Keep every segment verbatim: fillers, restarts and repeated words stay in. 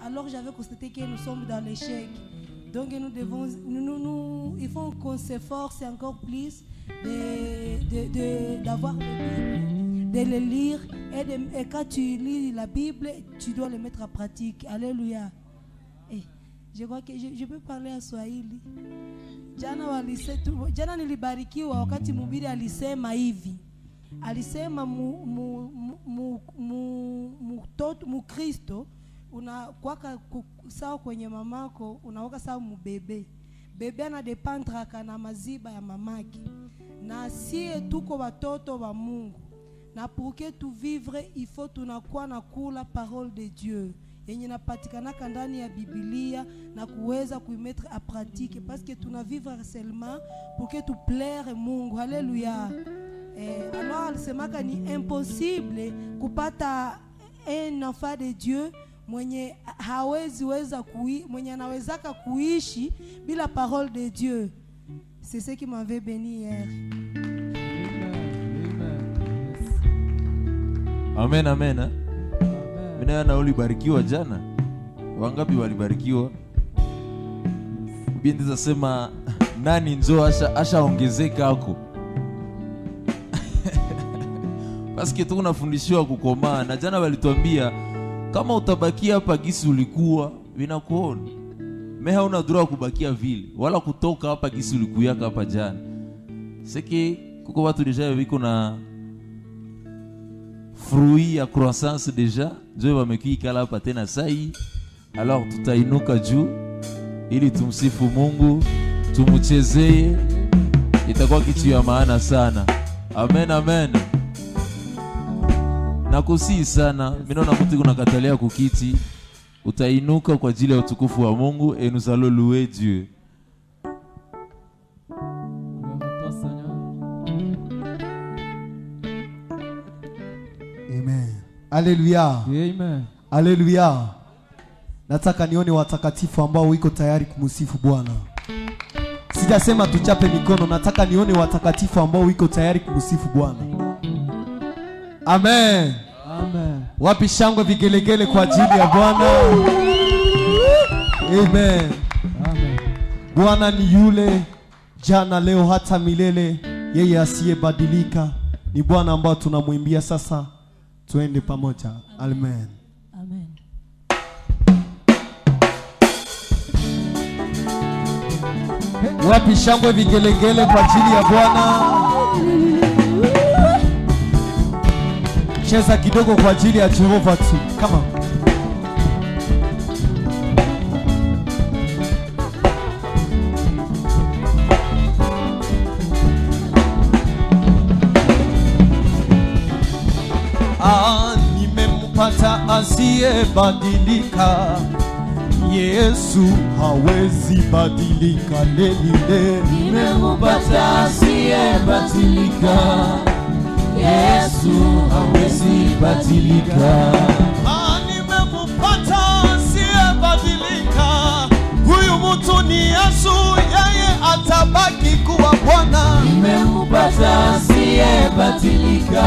alors j'avais constaté que nous sommes dans l'échec. Donc nous devons, nous, nous, nous, il faut qu'on s'efforce encore plus de, de, de, d'avoir la Bible, de le lire. Et, de, et quand tu lis la Bible, tu dois le mettre en pratique. Alléluia. Et je crois que je, je peux parler en Swahili. Jana walise tu, jana nilibarikiwa wakati mhubiri alisema hivi. Alisema mu mu mu mu mtoto mu Kristo unakuwaka sawa kwenye mamako, unaoka sawa mbebe. Bebe anadependre kana maziba ya mamaki. Na sie tuko watoto wa Mungu. Na pour que tu vivre, il faut tunakuwa na kula parole de Dieu. Yenye napatikana ndani ya Biblia na kuweza kuimettre à pratique parce que tuna vivre seulement pour que tu plaire Mungu. Alléluia. Eh, alors alisemaka ni impossible kupata un enfant de Dieu mwenye hawezi weza kui, mwenye anawezaka kuishi bila parole de Dieu. C'est ce qui m'avait béni hier. Amen, amen. Amen. Mina na ulibarikiwa jana. Wangapi walibarikiwa? Binti zasema nani nzo asha asha ongezeka hako. Paske tunafundishwa kukomaa na jana walituambia kama utabakia hapa gisi ulikuwa vinakuona. Me hauna droit kubakia vile wala kutoka hapa gisi ulikuwa hapa jana. Seki kuko watu deja wiko na fruit ya croissance deja, Dieu va mekika hapa tena sai. Alors tutainuka juu ili tumsifu Mungu, tumuchezee. Itakuwa kitu ya maana sana. Amen, amen. Nakusihi sana, mimi naona mtu kuna katalia kukiti, utainuka kwa ajili ya utukufu wa Mungu et nous allons louer Dieu. Amen. Haleluya. Amen. Haleluya. Nataka nione watakatifu ambao wiko tayari kumsifu Bwana. Sijasema tuchape mikono, nataka nione watakatifu ambao wiko tayari kumsifu Bwana. Amen. Amen. Wapi shangwe vigelegele kwa ajili ya Bwana. Amen. Amen. Bwana ni yule jana leo hata milele, yeye asiyebadilika. Ni Bwana ambao tunamwimbia sasa. Tuende pamoja. Amen. Amen. Wapi shangwe vigelegele kwa ajili ya Bwana. Cheza kidogo kwa ajili ya Jehova tu. Come on. Ah, nimempata asiyebadilika. Yesu hawezi badilika lelile. Nimempata asiyebadilika. Yesu hawezi badilika. Ah, nimempata asiyebadilika. Huyu mtu ni Yesu, yeye atabaki kuwa Bwana. Nimempata asiyebadilika.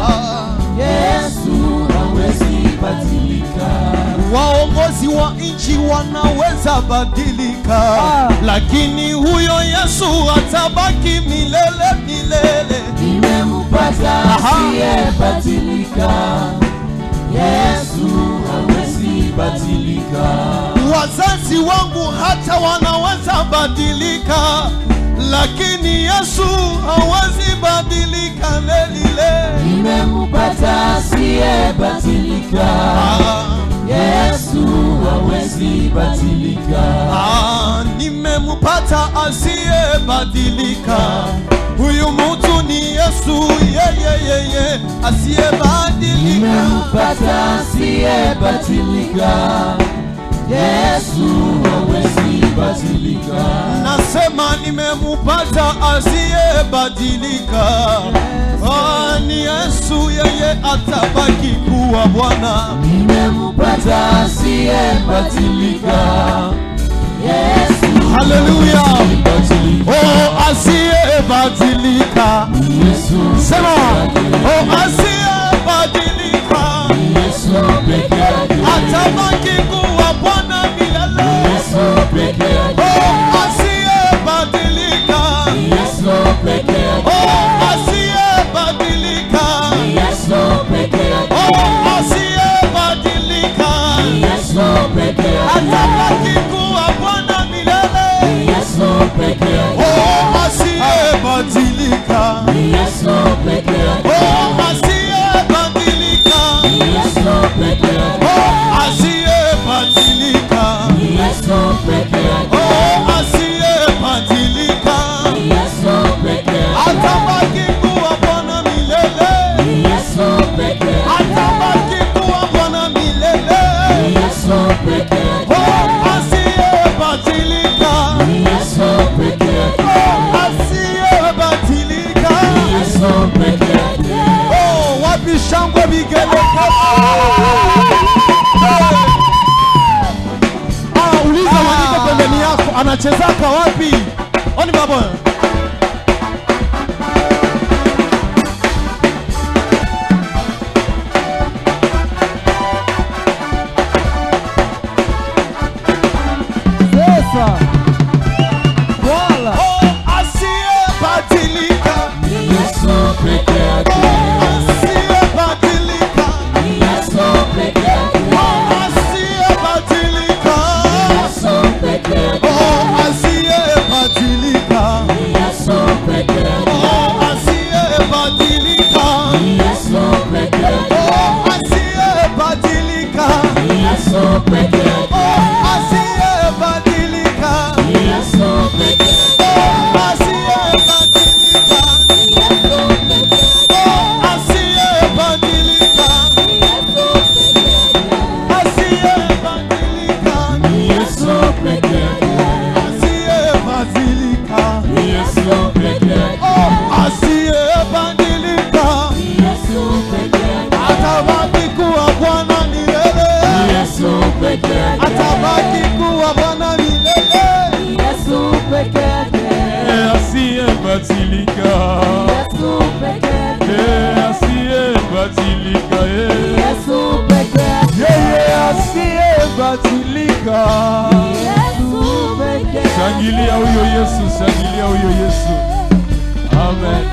Yesu hawezi badilika. Waongozi wa nchi wanaweza badilika, ah, lakini huyo Yesu atabaki milele milele. Nimempata asiyebadilika. Yesu hawezi badilika. Wazazi wangu hata wanaweza badilika, lakini Yesu hawezi badilika lelile. Nimempata asiyebadilika. Ah, Yesu hawezi badilika. Ah, nimempata asiyebadilika. Huyu mtu ni Yesu, yeye yeye asiyebadilika. Nimempata asiyebadilika. Yesu hawezi badilika. Nasema nimempata asiyebadilika. Ah, ni Yesu, yeye atabaki kuwa Bwana. Nimempata asiyebadilika. Yesu. Haleluya. Oh, asiyebadilika. Yesu. Sema. Oh, asiyebadilika. Yesu pekee. Atabaki kuwa Bwana. peke yake. Oh, asiyebadilika. Yesu peke yake. Oh, asiyebadilika. Yesu peke yake. Atabaki kuwa Bwana milele. Yesu peke yake. Atabaki kuwa Bwana milele. Yesu peke yake. Oh, asiyebadilika. Yesu peke yake. Oh, asiyebadilika. Yesu peke yake. Oh, wapi shangwe vigele. Ah, uliza mwaniko pembeni yako anachezaka wapi? Oni baba. Sasa. Wala. Oh, asiyebadilika. Yesu peke yake. Asiyebadilika. Yesu peke yake. Oh, asiyebadilika. Yesu peke yake. Oh, asiyebadilika. Yesu peke yake. Oh, asiyebadilika. Yesu peke yake. Oh, asiyebadilika. Yesu peke yake. Oh, asiyebadilika. Yesu peke yake. Oh, asiyebadilika. Oh, asiyebadilika. Asiyebadilika. Yesu peke yake. Asiyebadilika. Yesu peke yake. Oh, asiyebadilika. Yesu peke yake. Atabaki kuwa Bwana milele. Yesu peke yake. Atabaki kuwa Bwana milele. Yesu peke yake. Asiyebadilika. Yesu peke yake. Asiyebadilika. Yesu peke yake. Yeye asiyebadilika. Yesu peke yake. Shangilia huyo Yesu, shangilia huyo Yesu. Amen.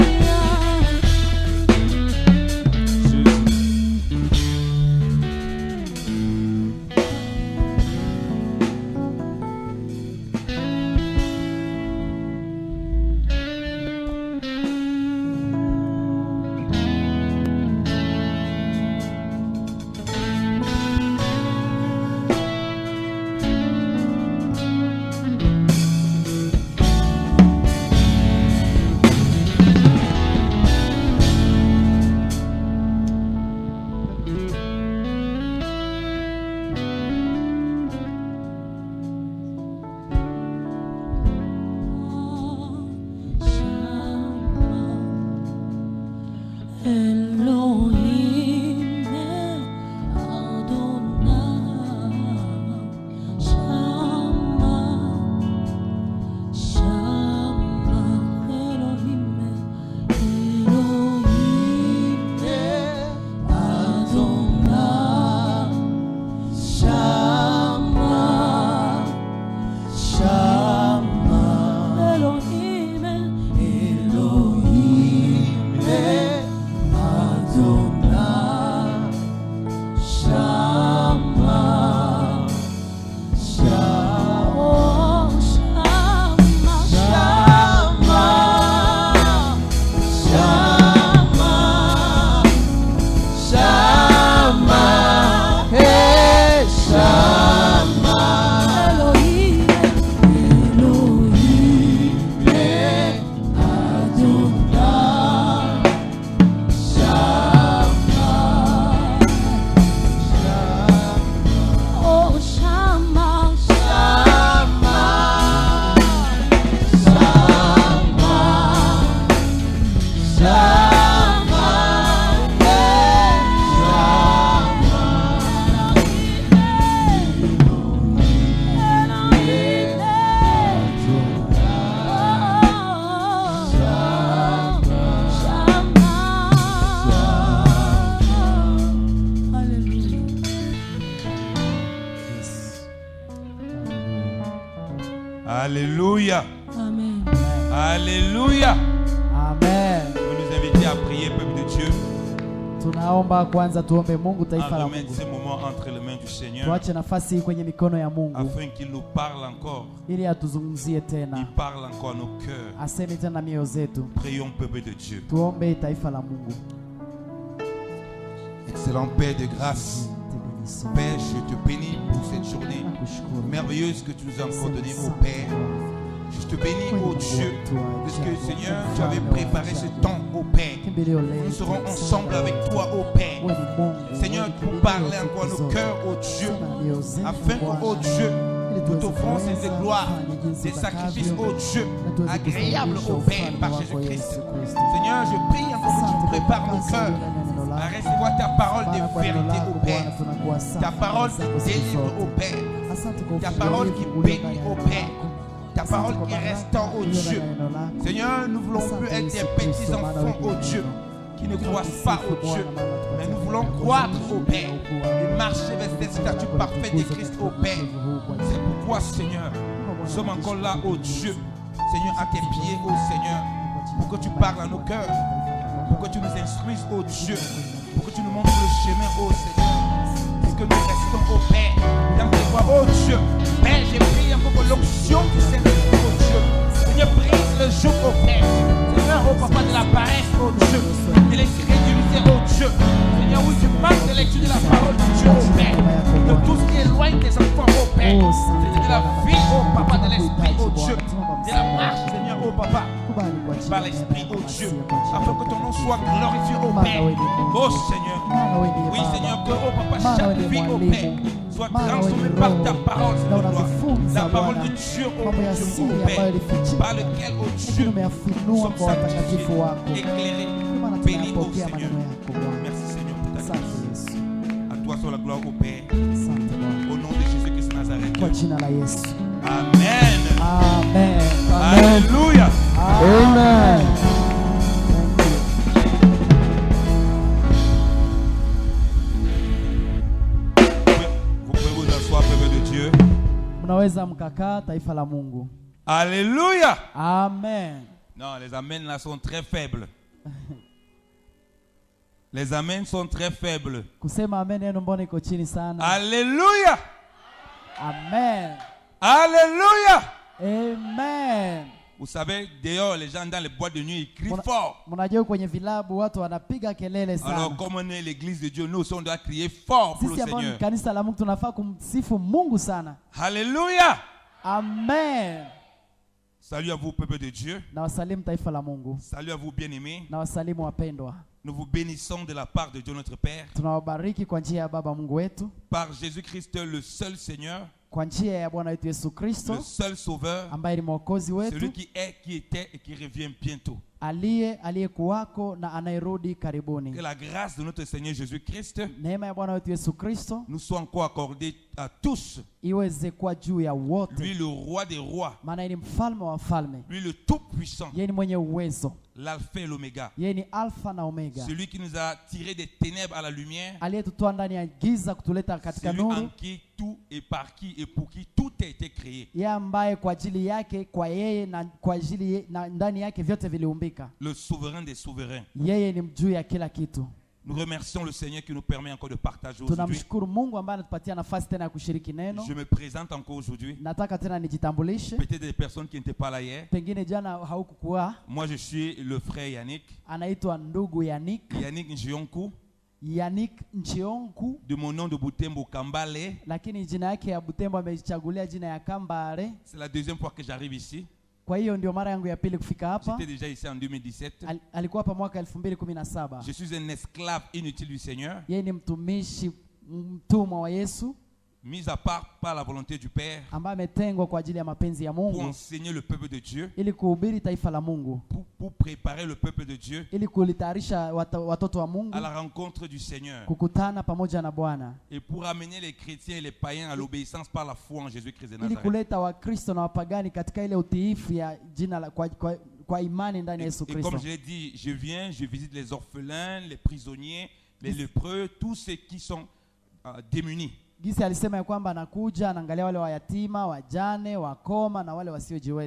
Alléluia. Amen. Alléluia. Amen. Vous nous invitez à prier, peuple de Dieu, Tunaomba kwanza tuombe Mungu, taifa à la remettre Mungu. ces moments entre les mains du Seigneur, Tuache nafasi hii kwenye mikono ya Mungu afin qu'il nous parle encore. ili atuzungumzie Il tena, parle encore à nos cœurs. aseme tena mioyo zetu. Prions, peuple de Dieu. Tuombe taifa la Mungu. Excellent Père de grâce, Père, je te bénis pour cette journée merveilleuse que tu nous as encore donnée, ô Père. Je te bénis, ô Dieu, parce que Seigneur, tu avais préparé ce temps, ô Père. Nous serons ensemble avec toi, ô Père. Seigneur, pour parler encore nos cœurs, ô Dieu, afin que, ô Dieu, nous t'offrons ces gloires, ces sacrifices, ô Dieu, agréables, ô Père, par Jésus-Christ. Seigneur, je prie encore que tu prépares nos cœurs à recevoir ta parole de vérité, ô Père. Ta parole qui délivre, ô Père. Ta parole qui bénit, ô Père. Ta parole qui restaure, ô Dieu. Seigneur, nous voulons plus être des petits enfants, ô Dieu, qui ne croissent pas, ô Dieu, mais nous voulons croître, ô Père, et marcher vers cette statue parfaite de Christ, ô Père. C'est pourquoi, Seigneur, nous sommes encore là, ô Dieu, Seigneur, à tes pieds, ô Seigneur, pour que tu parles à nos cœurs, pour que tu nous instruises, ô Dieu, pour que tu nous montres le chemin, ô Seigneur, pour que nous restons, ô Père, dans tes voies, ô Dieu. Père, j'ai prié encore pour l'onction du Saint-Esprit, ô Dieu. Seigneur, brise le joug, ô Père. Seigneur, ô Papa, de la paresse, ô Dieu, de l'incrédulité, ô Dieu. Seigneur, oui, du manque de lecture de la parole de Dieu, ô Père, de tout ce qui éloigne tes enfants, ô Père. Seigneur, de la vie, ô Papa, de l'Esprit, ô Dieu, de la marche, Seigneur, ô Papa, par l'Esprit, ô Dieu, afin que ton nom soit glorifié, ô Père. Ô Seigneur, oui, Seigneur, que, ô Papa, chaque vie, ô Père, soit transformée par ta parole, Seigneur, la parole de Dieu, ô Dieu, ô Père, par lequel, ô Dieu, nous sommes sanctifiés, éclairés, bénis, ô Seigneur. Merci, Seigneur, pour ta grâce. À toi soit la gloire, ô Père, au nom de Jésus-Christ de Nazareth. Amen. Amen. Alléluia. Amen. Vous pouvez vous asseoir, peuple de Dieu. Mnaweza mkakaa, taifa la Mungu. Alléluia. Amen. Non, les amens là sont très faibles. Les amens sont très faibles. Kusema amen yenu mbona iko chini sana. Alléluia. Amen. Alléluia. Amen. Vous savez, dehors, les gens dans les boîtes de nuit, ils crient Muna- fort. Mnajua kwenye vilabu watu wanapiga kelele Alors, sana. comme on est l'église de Dieu, nous aussi, on doit crier fort pour le Sisi ambao ni Seigneur. kanisa la Mungu tunafaa kumsifu Mungu sana. Alléluia. Amen. Salut à vous, peuple de Dieu. Na wasalimu taifa la Mungu. Salut à vous, bien-aimés. Na wasalimu wapendwa. Nous vous bénissons de la part de Dieu notre Père, Tunawabariki kwa njia ya Baba Mungu wetu, par Jésus-Christ, le seul Seigneur, kwa njia ya Bwana wetu Yesu Kristo le seul Sauveur, ambaye ni mwokozi celui wetu, qui est, qui était et qui revient bientôt. aliye aliyekuwako na anayerudi karibuni. Que la grâce de notre Seigneur Jésus-Christ Neema ya Bwana wetu Yesu Kristo nous soit encore accordée à tous. iweze kuwa juu ya wote, Lui, le roi des rois, maana yeye ni mfalme wa wafalme, lui, le tout-puissant, yeye ni mwenye uwezo, l'alpha et l'oméga, yeye ni alfa na omega, celui qui nous a tirés des ténèbres à la lumière, aliyetutoa ndani ya giza kutuleta katika celui en nuru, qui tout et par qui et pour qui tout a été créé. yeye ambaye kwa ajili yake, kwa yeye na kwa ajili ye, na ndani yake vyote viliumbika. Le souverain des souverains. Yeye ni juu ya kila kitu. Nous remercions le Seigneur qui nous permet encore de partager aujourd'hui. Tunamshukuru Mungu ambaye anatupatia nafasi tena ya kushiriki neno. Je me présente encore aujourd'hui. Nataka tena nijitambulishe. Peut-être des personnes qui n'étaient pas là hier. Pengine jana haukukuwa. Moi, je suis le frère Yannick. Anaitwa ndugu Yannick. Yannick Njionku. Yannick Nchionku. De mon nom de Butembo Kambale. Lakini jina yake ya Butembo amejichagulia jina ya Kambale. C'est la deuxième fois que j'arrive ici. Kwa hiyo ndio mara yangu ya pili kufika hapa. J'étais déjà ici en deux mille dix-sept. Al, alikuwa hapa mwaka elfu mbili kumi na saba. Je suis un esclave inutile du Seigneur. Yeye ni mtumishi mtumwa wa Yesu, mis à part par la volonté du Père, ambaye ametengwa kwa ajili ya mapenzi ya pour Mungu, enseigner le peuple de Dieu, ili kuhubiri taifa la Mungu, pour, pour préparer le peuple de Dieu ili kulitayarisha wata- watoto wa Mungu à la rencontre du Seigneur, kukutana pamoja na Bwana, et pour amener les chrétiens et les païens à l'obéissance par la foi en Jésus-Christ de ili Nazareth. kuleta Wakristo na wapagani katika ile utiifu ya jina la, kwa, kwa, kwa imani ndani ya Et, Yesu et comme Kristo. je l'ai dit, je viens, je visite les orphelins, les prisonniers, les lépreux, tous ceux qui sont euh, démunis. Gisi alisema ya kwamba anakuja anaangalia wale wayatima, wajane, wakoma na wale wasiojiweza.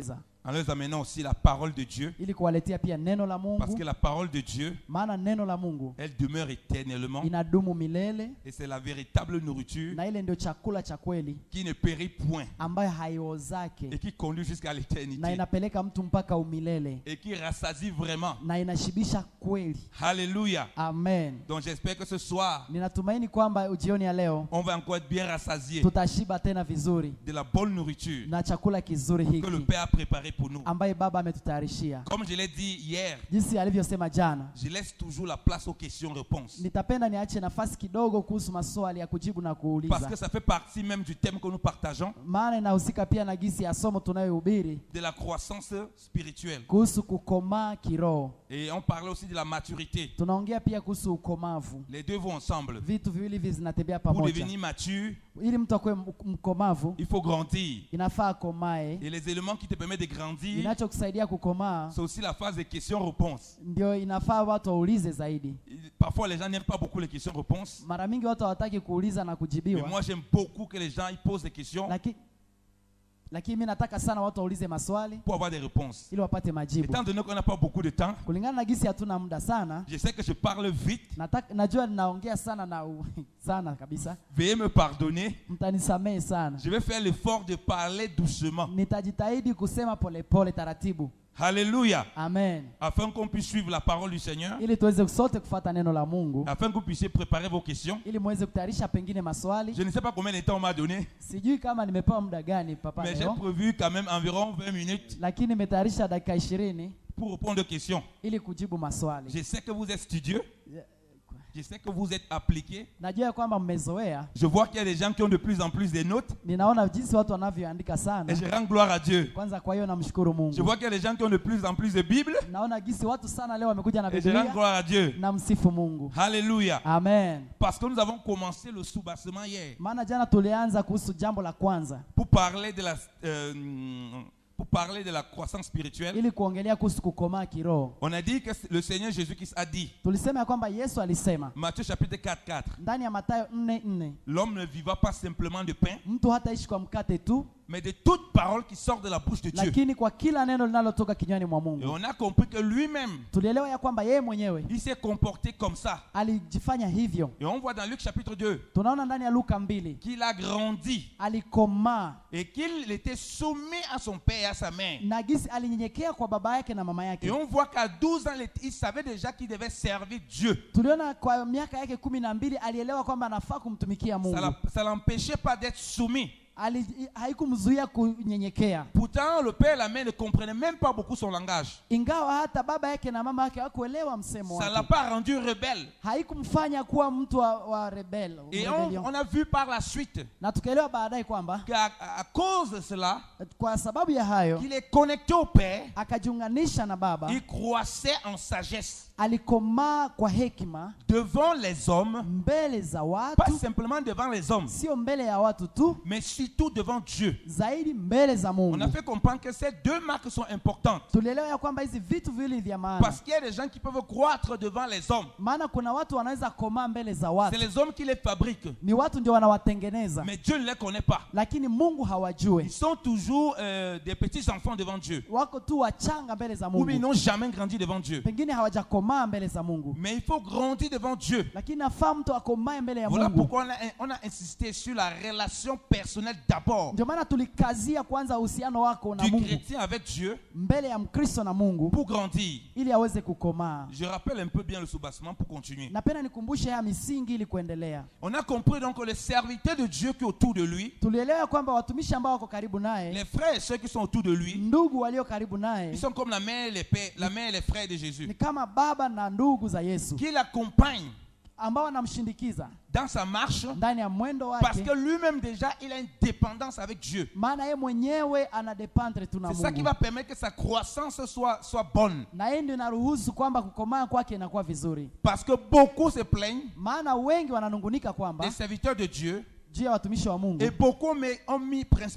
en leur amenant aussi la parole de Dieu. ili kuwaletea pia neno la Parce Mungu, que la parole de Dieu, maana neno la Mungu elle demeure éternellement. inadumu milele, Et c'est la véritable nourriture na ile ndio chakula cha kweli qui ne périt point ambayo haiozake et qui conduit jusqu'à na l'éternité. inapeleka mtu mpaka umilele Et qui rassasie vraiment. na inashibisha kweli. Alléluia. Amen. Donc j'espère que ce soir, Ninatumaini kwamba jioni ya leo on va encore être bien rassasié tutashiba tena vizuri de la bonne nourriture na chakula kizuri que le hiki Père a préparé pour nous. ambaye Baba ametutayarishia. Comme je l'ai dit hier, Jinsi alivyosema jana, je laisse toujours la place aux questions-réponses. nitapenda niache nafasi kidogo kuhusu maswali ya kujibu na kuuliza, Parce que ça fait partie même du thème que nous partageons, maana inahusika pia na gisi ya somo tunayohubiri de la croissance spirituelle. kuhusu kukomaa kiroho. Et on parlait aussi de la maturité. Tunaongea pia kuhusu ukomavu. Les deux vont ensemble. Vitu viwili hivi zinatembea Pour pamoja. devenir mature, Ili mtu akuwe m- mkomavu, il faut grandir. inafaa akomae. Et les éléments qui te permettent de grandir, Inachokusaidia kukomaa c'est aussi la phase de questions-réponses. ndio inafaa watu waulize zaidi. Parfois, les gens n'aiment pas beaucoup les questions-réponses. Mara mingi watu hawataki kuuliza na Mais kujibiwa, moi, j'aime beaucoup que les gens ils posent des questions lakini lakini mimi nataka sana watu waulize maswali pour avoir des réponses. ili wapate majibu. Étant donné qu'on n'a pas beaucoup de temps, Kulingana na gisi hatuna muda sana, je sais que je parle vite. nataka najua ninaongea sana na u, sana kabisa. Veuillez me pardonner. Mtanisamehe sana. Je vais faire l'effort de parler doucement. Nitajitahidi kusema polepole taratibu. Alléluia. Amen. Afin qu'on puisse suivre la parole du Seigneur. Ili tuweze sote kufuata neno la Mungu, Afin que vous puissiez préparer vos questions. ili muweze kutayarisha pengine maswali. Je ne sais pas combien de temps on m'a donné, Sijui kama nimepewa muda gani papa mais j'ai leo, prévu quand même environ vingt minutes lakini nimetayarisha dakika ishirini pour répondre aux questions. ili kujibu maswali. Je sais que vous êtes studieux. Je sais que vous êtes appliqués. Najua ya kwamba mmezoea. Je vois qu'il y a des gens qui ont de plus en plus des notes. Ninaona jinsi watu wanavyoandika sana. Et je rends gloire à Dieu. Kwanza kwa hiyo namshukuru Je Mungu. vois qu'il y a des gens qui ont de plus en plus de Bibles. Naona jinsi watu sana leo wamekuja na Et je rends Biblia. gloire à Dieu. Namsifu Mungu. Alléluia. Amen. Parce que nous avons commencé le soubassement hier Maana jana tulianza kuhusu jambo la kwanza pour parler de la, euh, pour parler de la croissance spirituelle. ili kuongelea kuhusu kukomaa kiroho. On a dit que le Seigneur Jésus-Christ a dit, Tulisema ya kwamba Yesu alisema Matthieu chapitre quatre, quatre, ndani ya Mathayo nne nne, l'homme ne vivra pas simplement de pain, mtu hataishi kwa mkate tu, mais de toute parole qui sort de la bouche de Dieu. lakini kwa kila neno linalotoka kinywani mwa Et Mungu. on a compris que lui-même, Tulielewa ya kwamba yeye mwenyewe il s'est comporté comme ça. alijifanya hivyo. Et on voit dans Luc chapitre deux Tunaona ndani ya Luka mbili qu'il a grandi alikomaa et qu'il était soumis à son père et à sa mère. na gisi alinyenyekea kwa baba yake na mama Et yake. on voit qu'à douze ans, il savait déjà qu'il devait servir Dieu. Tuliona kwa miaka yake kumi na mbili alielewa kwamba anafaa kumtumikia Ça Mungu. ne l'empêchait pas d'être soumis. Ali, haikumzuia kunyenyekea, Pourtant, le père et la mère ne comprenaient même pas beaucoup son langage. ingawa hata baba yake na mama yake hawakuelewa msemo Ça ne l'a wake. pas rendu rebelle. Haikumfanya kuwa mtu wa, wa rebel, Et on, rebellion. on a vu par la suite Na tukaelewa baadaye kwamba qu'à à cause de cela, kwa sababu ya hayo qu'il est connecté au Père, akajiunganisha na baba, il croissait en sagesse alikomaa kwa hekima devant les hommes, mbele za pas watu, simplement devant les hommes, sio mbele ya watu tu, mais surtout devant Dieu. zaidi mbele za On a Mungu. fait comprendre que ces deux marques sont importantes. Tulielewa ya kwamba hizi vitu viwili vya maana, Parce qu'il y a des gens qui peuvent croître devant les hommes. maana kuna watu wanaweza komaa mbele za C'est watu, les hommes qui les fabriquent. ni watu ndio wanawatengeneza, Mais Dieu ne les connaît pas. lakini Mungu hawajui. Ils sont toujours euh, des petits enfants devant Dieu. Wako tu wachanga mbele za Ou bien ils Mungu, n'ont jamais grandi devant Dieu. pengine hawajakomaa mbele za Mungu, Mais il faut grandir devant Dieu. lakini nafaa mtu akomae mbele ya Voilà Mungu. pourquoi on a, on a insisté sur la relation personnelle d'abord Ndio maana tulikazia kwanza uhusiano wako na du Mungu, chrétien avec Dieu mbele ya Mkristo na Mungu, pour grandir. ili aweze kukomaa. Je rappelle un peu bien le soubassement pour continuer. Napenda nikumbushe haya misingi ili kuendelea. On a compris donc que les serviteurs de Dieu qui sont autour de lui, Tulielewa kwamba watumishi ambao wako karibu naye, les frères et ceux qui sont autour de lui, ndugu walio karibu ils naye, sont comme la mère et les pères, la mère et les frères de Jésus, ni kama baba na ndugu za Yesu qui l'accompagnent ambao wanamshindikiza dans sa marche ndani ya mwendo parce wake, que lui-même déjà il a une dépendance avec Dieu. maana yeye mwenyewe anadependre tu na C'est ça qui Mungu, va permettre que sa croissance soit, soit bonne. na yeye ndio inaruhusu kwamba kukomaa kwake inakuwa vizuri. Parce que beaucoup se plaignent Maana wengi wananungunika kwamba des serviteurs de Dieu juu ya watumishi wa Mungu, et beaucoup mais ont mis principalement,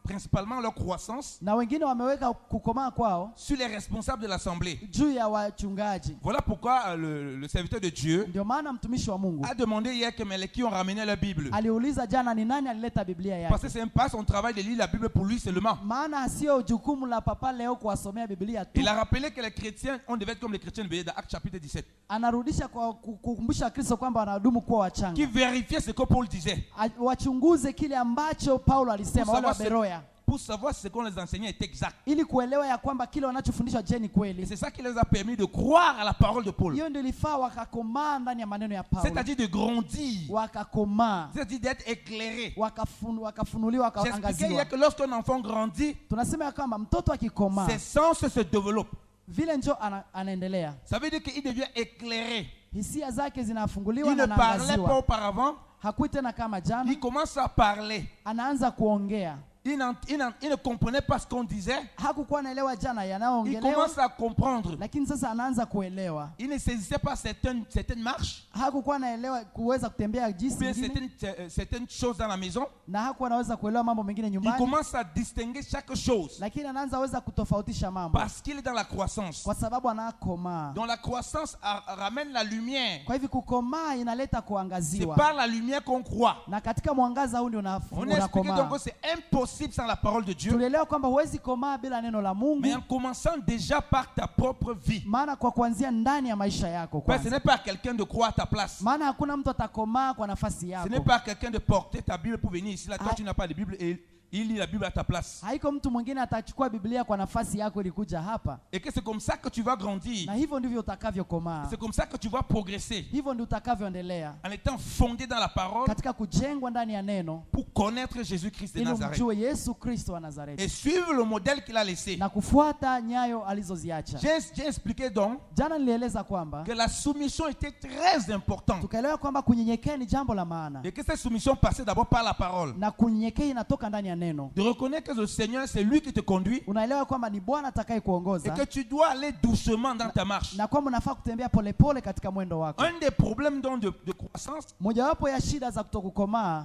principalement leur croissance na wengine wameweka kukomaa kwao sur les responsables de l'assemblée. juu ya wachungaji. Voilà pourquoi euh, le, le serviteur de Dieu Ndio maana mtumishi wa Mungu a demandé hier que mais les qui ont ramené la Bible. aliuliza jana ni nani alileta Biblia Parce que yake, c'est pas son travail de lire la Bible pour lui seulement. maana sio jukumu la papa leo kuwasomea Biblia tu. Il a rappelé que les chrétiens, on devait être comme les chrétiens de dans Actes chapitre dix-sept, Anarudisha kwa kukumbusha Kristo kwamba wanadumu kuwa wachanga, qui vérifiait ce que Paul disait A- wachunguze kile ambacho Paulo alisema, Pour wale wa savoir Beroya, pour savoir si ce qu'on les enseignait est exact. ili kuelewa ya kwamba kile wanachofundishwa je ni Et kweli. c'est ça qui les a permis de croire à la parole de Paul. Hiyo ndio ilifaa wakakomaa ndani ya maneno ya Paulo, C'est-à-dire de grandir, wakakomaa, c'est-à-dire d'être éclairé. wakafunu, wakafunuliwa, J'expliquais wakaangaziwa. hier que lorsqu'un enfant grandit, Tunasema ya kwamba mtoto akikomaa ses sens se développent. vile njo ana, anaendelea, Ça veut dire qu'il devient éclairé. hisia zake zinafunguliwa Il na ne parlait pas anaangaziwa. auparavant, Hakui tena kama jana, il commence à parler. anaanza kuongea. Il, n'en- il n'en- il ne comprenait pas ce qu'on disait. Hakukuwa anaelewa jana Il yanayoongelewa, commence à comprendre. lakini sasa anaanza kuelewa. Il ne saisissait pas certaines, certaines marches, Hakukuwa anaelewa kuweza kutembea ou jinsi bien nyingine, certaines, euh, certaines choses dans la maison. na hakuwa anaweza kuelewa mambo mengine Il nyumbani, commence à distinguer chaque chose lakini anaanza weza kutofautisha mambo parce qu'il est dans la croissance. kwa sababu anakomaa. Donc la croissance a- ramène la lumière. Kwa hivyo kukomaa inaleta C'est kuangaziwa, par la lumière qu'on croit. na katika mwangaza huu ndio una- On a expliqué donc unakomaa. que c'est impossible sans la parole de Dieu. Tulielewa kwamba huwezi komaa bila neno la Mungu, Mais en commençant déjà par ta propre vie. maana kwa kuanzia ndani ya maisha yako Parce que ce kwanza. n'est pas quelqu'un de croire à ta place. Maana hakuna mtu atakomaa kwa nafasi Ce yako. n'est pas quelqu'un de porter ta Bible pour venir ici. Là, toi, Ah. tu n'as pas de Bible et il lit la Bible à ta place. Haiko mtu mwingine atachukua Biblia kwa nafasi yako ili kuja hapa, Et que c'est comme ça que tu vas grandir. na hivyo ndivyo utakavyokomaa, C'est comme ça que tu vas progresser. hivyo ndio utakavyoendelea En étant fondé dans la parole katika kujengwa ndani ya neno, pour connaître Jésus-Christ de ili Nazareth. umjue Yesu Kristo wa Et Nazareti suivre le modèle qu'il a laissé. na kufuata nyayo alizoziacha. J'ai j'ai expliqué donc Jana nilieleza kwamba que la soumission était très importante. tukaelewa kwamba kunyenyekea ni jambo la maana, Et que cette soumission passait d'abord par la parole. na kunyenyekea inatoka ndani ya neno. De reconnaître que le Seigneur, c'est lui qui te conduit. Unaelewa kwamba ni Bwana atakaye Et kuongoza, que tu dois aller doucement dans ta marche. na kwamba unafaa kutembea polepole katika mwendo wako. Un des problèmes donc de, de croissance, Mojawapo ya shida za kutokukomaa,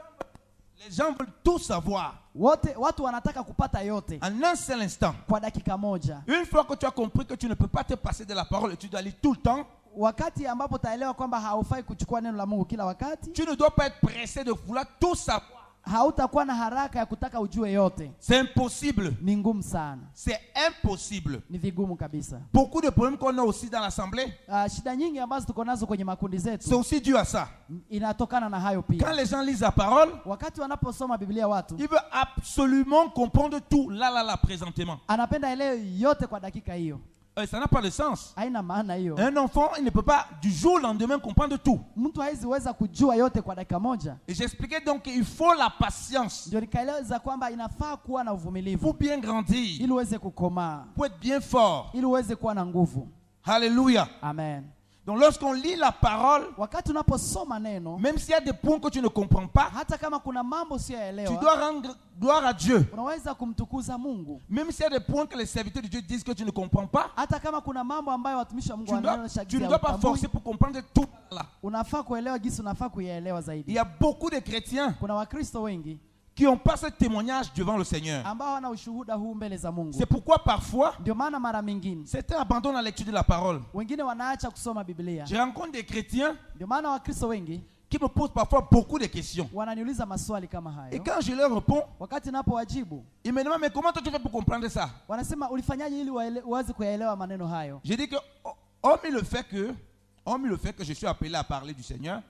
les gens veulent tout savoir wote watu wanataka kupata yote en un seul instant. kwa dakika moja. Une fois que tu as compris que tu ne peux pas te passer de la parole et tu dois lire tout le temps, Wakati ambapo utaelewa kwamba haufai kuchukua neno la Mungu kila wakati, tu ne dois pas être pressé de vouloir tout savoir. hautakuwa na haraka ya kutaka ujue yote. C'est impossible. Ni ngumu sana, C'est impossible. ni vigumu kabisa. Beaucoup de problèmes qu'on a aussi dans l'assemblée, Uh, shida nyingi ambazo tuko nazo kwenye makundi c'est zetu aussi dû à ça. inatokana na hayo Quand pia. les gens lisent la parole, Wakati wanaposoma Biblia, watu ils veulent absolument comprendre tout là, là, là, présentement. anapenda elewe yote kwa dakika hiyo. Euh, ça n'a pas de sens. Haina maana hiyo. Un enfant, il ne peut pas du jour au lendemain comprendre tout. Mtu hawezi weza kujua yote kwa dakika moja. Et j'expliquais donc qu'il faut la patience Ndio nikaeleza kwamba inafaa kuwa na pour uvumilivu bien grandir, ili uweze kukomaa, pour être bien fort. ili uweze kuwa na nguvu. Alléluia. Amen. Donc lorsqu'on lit la parole, Wakati unaposoma neno, même s'il y a des points que tu ne comprends pas, hata kama kuna mambo tu usiyoelewa, dois rendre gloire à Dieu. unaweza kumtukuza Mungu. Même s'il y a des points que les serviteurs de Dieu disent que tu ne comprends pas, Hata kama kuna mambo ambayo watumishi wa Mungu tu ne dois, wanaonyesha tu ne jinsi dois pas ya utambui, forcer pour comprendre tout là. unafaa kuelewa jinsi unafaa kuyaelewa Il zaidi. y a beaucoup de chrétiens Kuna Wakristo wengi qui n'ont pas ce témoignage devant le Seigneur. ambao wana ushuhuda huu mbele za Mungu. C'est pourquoi parfois, Ndio maana mara mingine certains abandonnent la lecture de la parole. wengine wanaacha kusoma Biblia. Je rencontre des chrétiens Ndio maana Wakristo wengi qui me posent parfois beaucoup de questions. wananiuliza maswali kama Et hayo. quand je leur réponds, Wakati napowajibu, ils me demandent, mais comment toi tu fais pour comprendre ça? wanasema ulifanyaje ili waele- uweze kuyaelewa maneno hayo? Je dis que, oh, hormis le fait que, hormis le fait que je suis appelé à parler du Seigneur,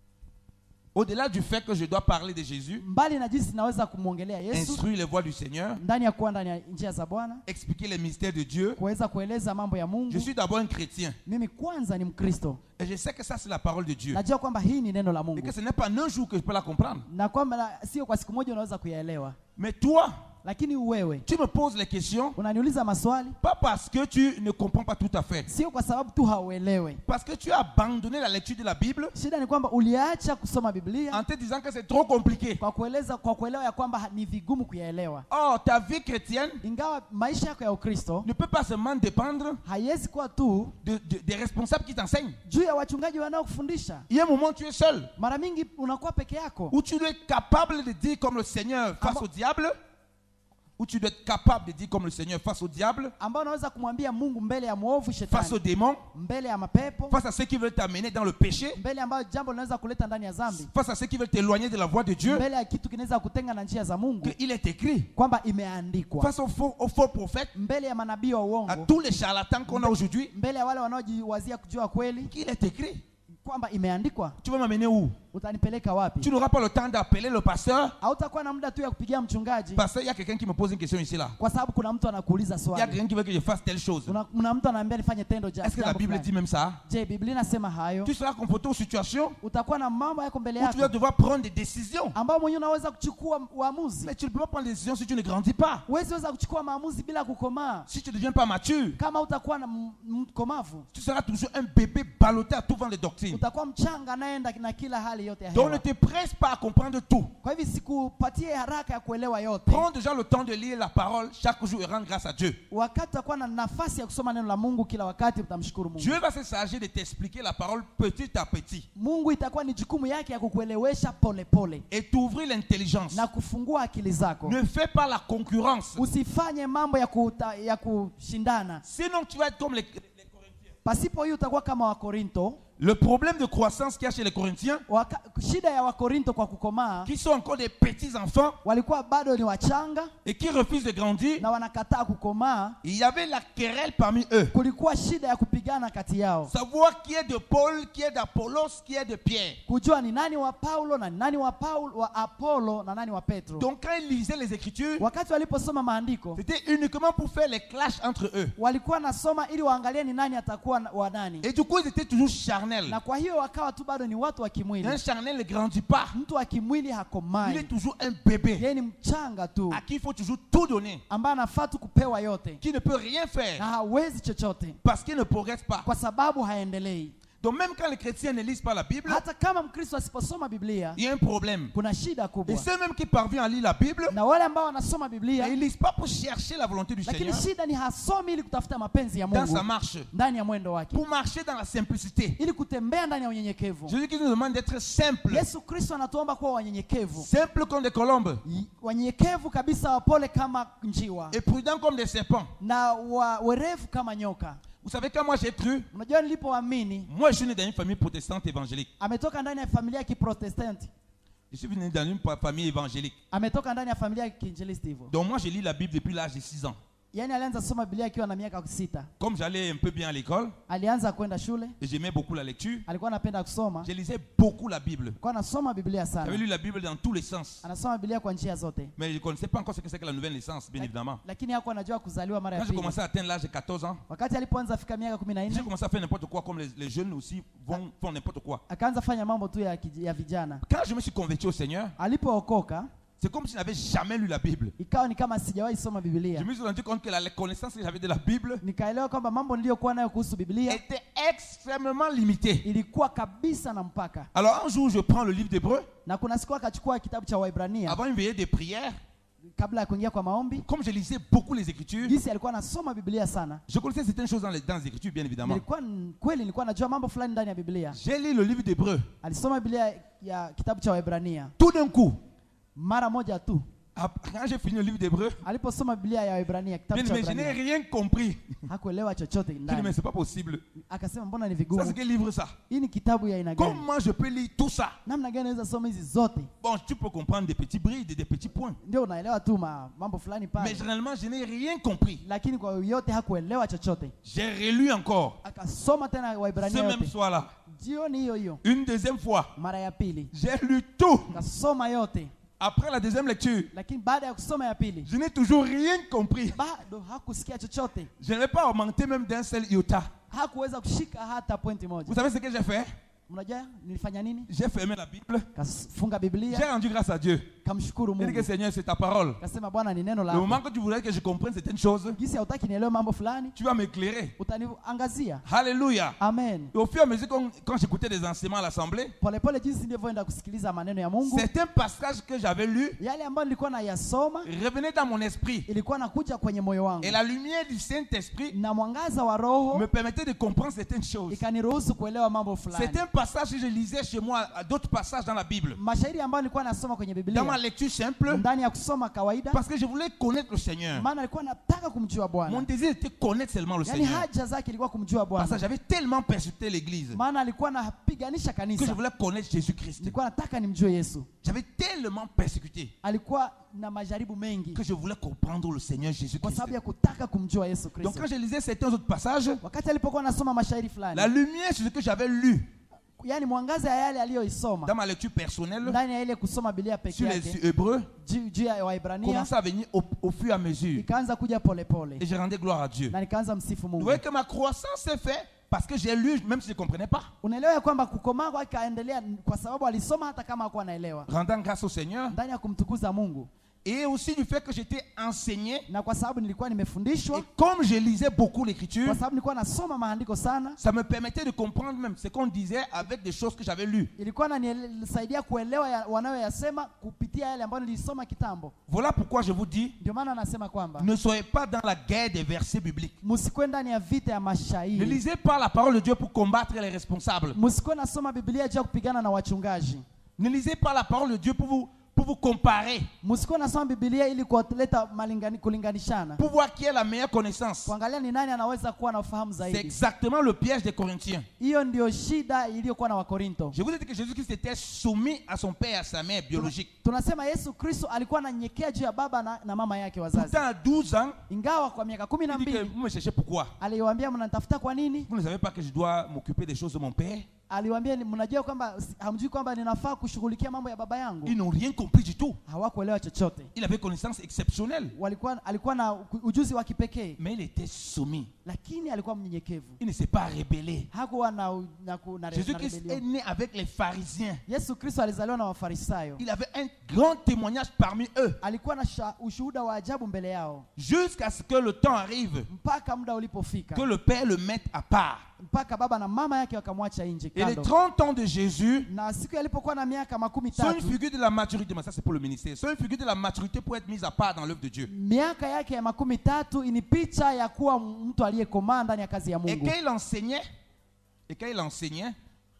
au-delà du fait que je dois parler de Jésus, Mbali na jinsi naweza kumwongelea Yesu instruire les voies du Seigneur, ndani ya kuwa ndani ya njia za Bwana, expliquer les mystères de Dieu, kuweza kueleza mambo ya je Mungu. suis d'abord un chrétien. Mimi kwanza ni Mkristo, Et je sais que ça c'est la parole de Dieu. najua kwamba hii ni neno la Et Mungu que ce n'est pas en un jour que je peux la comprendre. na kwamba na- sio kwa siku moja unaweza kuyaelewa. Mais toi, Lakini wewe tu me poses les questions, unaniuliza maswali, pas parce que tu ne comprends pas tout à fait. sio kwa sababu tu hauelewe. Parce que tu as abandonné la lecture de la Bible Shida ni kwamba uliacha kusoma Biblia en te disant que c'est trop compliqué. kwa kueleza kwa kuelewa ya kwamba ha- ni vigumu kuyaelewa. Or, ta vie chrétienne Ingawa maisha yako ya Ukristo ne peut pas seulement dépendre haiwezi kuwa tu de- de- des responsables qui t'enseignent. juu ya wachungaji wanaokufundisha. Il y a un moment où tu es seul, Mara mingi unakuwa peke yako, où tu es capable de dire comme le Seigneur face Amba- au diable, où tu dois être capable de dire comme le Seigneur face au diable, ambao unaweza kumwambia Mungu mbele ya mwovu face shetani, aux démons, mbele ya mapepo, face à ceux qui veulent t'amener dans le péché, mbele ambayo jambo linaweza kuleta ndani ya dhambi, face à ceux qui veulent t'éloigner de la voie de Dieu, mbele ya kitu kinaweza kutenga na njia za Mungu, qu'il est écrit. kwamba imeandikwa, Face aux faux, aux faux prophètes, mbele ya manabii wa à uongo, tous les charlatans qu'on a aujourd'hui, mbele ya wale wanaojiwazia kujua kweli, qu'il est écrit. kwamba imeandikwa. Tu vas m'amener où? Utanipeleka wapi? Tu n'auras pas le temps d'appeler le pasteur. Hautakuwa na muda tu ya kupigia mchungaji, Pasteur, il y a quelqu'un qui me pose une question ici là. kwa sababu kuna mtu anakuuliza Il y a swali. quelqu'un qui veut que je fasse telle chose. Kuna, kuna mtu anaambia nifanye tendo ja- Est-ce que la jambo Bible fulani. dit même ça? Je, Biblia inasema hayo? Tu seras confronté aux situations Utakuwa na mambo yako mbele où tu vas yako devoir prendre des décisions. ambao mwenyewe unaweza kuchukua uamuzi. Mais tu ne peux pas prendre des décisions si tu ne grandis pas. Huwezi weza kuchukua maamuzi bila kukomaa. Si tu ne deviens pas mature, Kama utakuwa na m- mkomavu, tu seras toujours un bébé ballotté à tout vent de doctrine. utakuwa mchanga anayeenda na kila hali yote ya Donc ne hewa. te presse pas à comprendre tout. Kwa hivyo sikupatie haraka ya kuelewa yote. Prends déjà le temps de lire la parole chaque jour et rendre grâce à Dieu. Wakati utakuwa na nafasi ya kusoma neno la Mungu kila wakati, utamshukuru Mungu. Dieu va se charger de t'expliquer la parole petit à petit Mungu itakuwa ni jukumu yake ya kukuelewesha pole pole et t'ouvrir l'intelligence. na kufungua akili zako. Ne fais pas la concurrence. Usifanye mambo ya, kuta, ya kushindana. Sinon, tu vas être comme les, les Corinthiens. Pasipo hiyo utakuwa kama Wakorinto. Le problème de croissance qu'il y a chez les Corinthiens, Waka, shida ya Wakorinto kwa kukomaa, qui sont encore des petits enfants walikuwa bado ni wachanga et qui refusent de grandir, na wanakataa kukomaa. il y avait la querelle parmi eux. Kulikuwa shida ya kupigana kati yao, Savoir qui est de Paul, qui est d'Apollos, qui est de Pierre. kujua ni nani wa Paulo na ni nani wa Paulo, wa Apollo na nani wa Petro. Donc quand ils lisaient les Écritures, Wakati waliposoma maandiko, c'était uniquement pour faire les clashs entre eux. walikuwa nasoma ili waangalie ni nani atakuwa na- wa nani, Et du coup, ils étaient toujours charnels. na kwa hiyo wakawa tu bado ni watu wa kimwili. Un charnel ne grandit pas. Mtu wa kimwili Il est hakomai, toujours un bébé yeye ni mchanga tu à qui il faut toujours tout donner, ambaye anafaa tu kupewa yote qui ne peut rien na faire hawezi chochote parce qu'il ne progresse pas. kwa sababu haendelei. Donc même quand les chrétiens ne lisent pas la Bible, Hata kama Mkristo asiposoma Biblia, il y a un problème. kuna shida Et kubwa, ceux même qui parviennent à lire la Bible, na wale ambao wanasoma Biblia ils ne lisent pas pour chercher la volonté du lakini Seigneur shida ni hasomi ili kutafuta mapenzi ya dans Mungu sa marche, ndani ya mwendo wake, pour marcher dans la simplicité. ili kutembea ndani ya unyenyekevu. Jésus qui nous demande d'être simple, Yesu Kristo anatuomba kuwa wanyenyekevu, simple comme des colombes I- wanyenyekevu kabisa, wapole kama njiwa et prudent comme des serpents. na wa, werevu kama nyoka. Vous savez, quand moi j'ai cru, Unajua, nilipoamini, moi je suis né dans une famille protestante évangélique. ametoka ndani ya familia ya Kiprotestanti, Je suis né dans une pa- famille évangélique. ametoka ndani ya familia ya Kiinjilisti hivyo. Donc moi je lis la Bible depuis l'âge de six ans. Yaani alianza kusoma Biblia akiwa na miaka sita. Comme j'allais un peu bien à l'école Alianza kwenda shule, et j'aimais beaucoup la lecture, alikuwa anapenda kusoma, je lisais beaucoup la Bible. alikuwa anasoma Biblia J'avais sana, lu la Bible dans tous les sens. anasoma Biblia kwa njia zote, Mais je ne connaissais pas encore ce que c'est que la nouvelle naissance, bien évidemment. lakini hakuwa anajua kuzaliwa mara ya Quand j'ai pili. commencé à atteindre l'âge de quatorze ans, Wakati alipoanza fika miaka kumi na j'ai nne commencé à faire n'importe quoi, comme les, les jeunes aussi vont, font n'importe quoi. akaanza fanya mambo tu ya, kij- ya vijana. Quand je me suis converti au Seigneur, Alipookoka c'est comme si je n'avais jamais lu la Bible. ikawa ni kama sijawahi soma Je Biblia. me suis rendu compte que la la connaissance que j'avais de la Bible Nikaelewa kwamba mambo niliyokuwa nayo kuhusu Biblia était extrêmement limitée. ilikuwa kabisa na mpaka. Alors un jour, je prends le livre d'Hébreu, Na kuna siku akachukua kitabu cha Waibrania avant une veillée de prière, kabla ya kuingia kwa maombi. comme je lisais beaucoup les Écritures, Jinsi alikuwa anasoma Biblia sana, je connaissais certaines choses dans les, dans les Écritures, bien évidemment. nilikuwa n- kweli nilikuwa najua mambo fulani ndani ya Biblia. J'ai lu le livre d'Hébreu. Alisoma Biblia ya kitabu cha Waibrania Tout d'un coup, mara moja tu. ap- quand j'ai fini le livre d'Hébreu, Aliposoma Biblia ya Waibrania, kitabu bien, cha mais je n'ai Waibrania, rien compris. hakuelewa chochote Je dis, mais ndani. c'est pas possible. Akasema mbona ni Ça, vigumu? c'est quel livre ça? Hii ni kitabu ya aina gani? Comment je peux lire tout ça? Namna gani naweza soma hizi zote? Bon, tu peux comprendre des petits brides, des petits points. Ndio unaelewa tu ma, mambo fulani Mais pale, généralement, je n'ai rien compris. lakini kwa yote hakuelewa chochote. J'ai relu encore Akasoma tena ce Waibrania même yote soir-là. jioni hiyo hiyo, Une deuxième fois. mara ya pili J'ai lu tout. akasoma yote, Après la deuxième lecture, lakini baada ya kusoma ya pili je n'ai toujours rien compris. bado hakusikia chochote, Je n'ai pas augmenté même d'un seul iota. hakuweza kushika hata pointi Vous moja. savez ce que j'ai fait? Mnajua nilifanya nini? J'ai fermé la Bible. Kafunga J'ai Biblia, rendu grâce à Dieu. kamshukuru J'ai dit que Mungu, Seigneur, c'est ta parole. kasema Bwana ni neno Le lako. moment que tu voudrais que je comprenne certaines choses, Jinsi hautaki nielewe mambo fulani, tu vas m'éclairer. utaniangazia. Alléluia. Amen. Et au fur et à mesure qu'on- quand j'écoutais des enseignements à l'assemblée, Polepole jinsi ndivyoenda kusikiliza maneno ya Mungu, certains passages que j'avais lus yale ambayo nilikuwa nayasoma revenaient dans mon esprit. ilikuwa nakuja kwenye moyo wangu, Et la lumière du Saint-Esprit na mwangaza wa Roho me permettait de comprendre certaines choses. ikaniruhusu kuelewa mambo fulani. Certains passages que je lisais chez moi, d'autres passages dans la Bible, mashairi ambayo nilikuwa nasoma kwenye dans ma Biblia lecture simple, ndani ya kusoma kawaida, parce que je voulais connaître le Seigneur. maana alikuwa nataka kumjua Mon Bwana, désir était de connaître seulement le yani Seigneur. haja zake ilikuwa kumjua Parce que Bwana, j'avais tellement persécuté l'église maana alikuwa anapiganisha que je kanisa. voulais connaître Jésus-Christ. Nilikuwa nataka nimjue Yesu. J'avais tellement persécuté Alikuwa na majaribu mengi que je voulais comprendre le Seigneur kwa Jésus-Christ. sababu ya kutaka kumjua Yesu Donc Kristo. quand je lisais certains autres passages, Wakati alipokuwa anasoma mashairi fulani, la lumière sur ce que j'avais lu yani mwangaza ya yale aliyoisoma dans ma lecture personnelle ndani ya ile kusoma Biblia peke sur les yake Hébreux juu juu ya Waebrania commençait à venir au, au fur et à mesure. ikaanza kuja polepole Et je rendais gloire à Dieu. na nikaanza msifu Vous Mungu. voyez que ma croissance s'est faite parce que j'ai lu, même si je ne comprenais pas. Unaelewa ya kwamba kukomaa kwake kaendelea kwa sababu alisoma hata kama hakuwa anaelewa, Rendant grâce au Seigneur. ndani ya kumtukuza Mungu, Et aussi du fait que j'étais enseigné. na kwa sababu nilikuwa Et nimefundishwa, comme je lisais beaucoup l'écriture, kwa sababu nilikuwa nasoma maandiko sana, ça me permettait de comprendre même ce qu'on disait avec des choses que j'avais lues. ilikuwa inanisaidia kuelewa ya, wanayoyasema kupitia yale ambayo nilisoma kitambo. Voilà pourquoi je vous dis, Ndio maana anasema kwamba ne soyez pas dans la guerre des versets bibliques. msikuwe ndani ya vita ya Ne mashairi, lisez pas la parole de Dieu pour combattre les responsables. msikuwe nasoma Biblia juu ya kupigana na wachungaji, Ne lisez pas la parole de Dieu pour vous, pour vous comparer, msikuwe nasoma Biblia ili kuleta malingani, kulinganishana, pour voir qui a la meilleure connaissance. kuangalia ni nani anaweza kuwa na ufahamu C'est zaidi. exactement le piège des Corinthiens. Hiyo ndio shida iliyokuwa na Wakorinto. Je vous ai dit que Jésus-Christ était soumis à son père et à sa mère biologique. Tunasema Yesu Kristo alikuwa ananyenyekea juu ya baba na, na mama yake wazazi. Pourtant, à douze ans, Ingawa kwa miaka kumi na il dit que mbili vous me cherchez pourquoi? aliwaambia mnanitafuta kwa nini? Vous ne savez pas que je dois m'occuper des choses de mon père? Aliwaambia ni- mnajua kwamba hamjui kwamba ninafaa kushughulikia mambo ya baba yangu. Ils n'ont rien compris du tout. Hawakuelewa chochote. Il avait connaissance exceptionnelle, Walikuwa alikuwa na ujuzi wa kipekee, mais il était soumis. lakini alikuwa mnyenyekevu. Il ne s'est pas rébellé. Hakuwa na u- na, ku- na, re- na Jésus-Christ est rebellion. né avec les pharisiens. Yesu Kristo alizaliwa na Wafarisayo. Il avait un grand témoignage parmi eux, Alikuwa na sha- ushuhuda wa ajabu mbele yao jusqu'à ce que le temps arrive, mpaka muda ulipofika, que le Père le mette à part. mpaka baba na mama yake wakamwacha nje Et les kando. trente ans de Jésus Na siku alipokuwa na miaka makumi sont une tatu, figure de la maturité, mais ça c'est pour le ministère, sont une figure de la maturité pour être mise à part dans l'œuvre de Dieu. miaka yake ya makumi tatu ni picha ya kuwa mtu aliyekomaa ndani ya kazi ya Et Mungu. quand il enseignait, et quand il enseignait,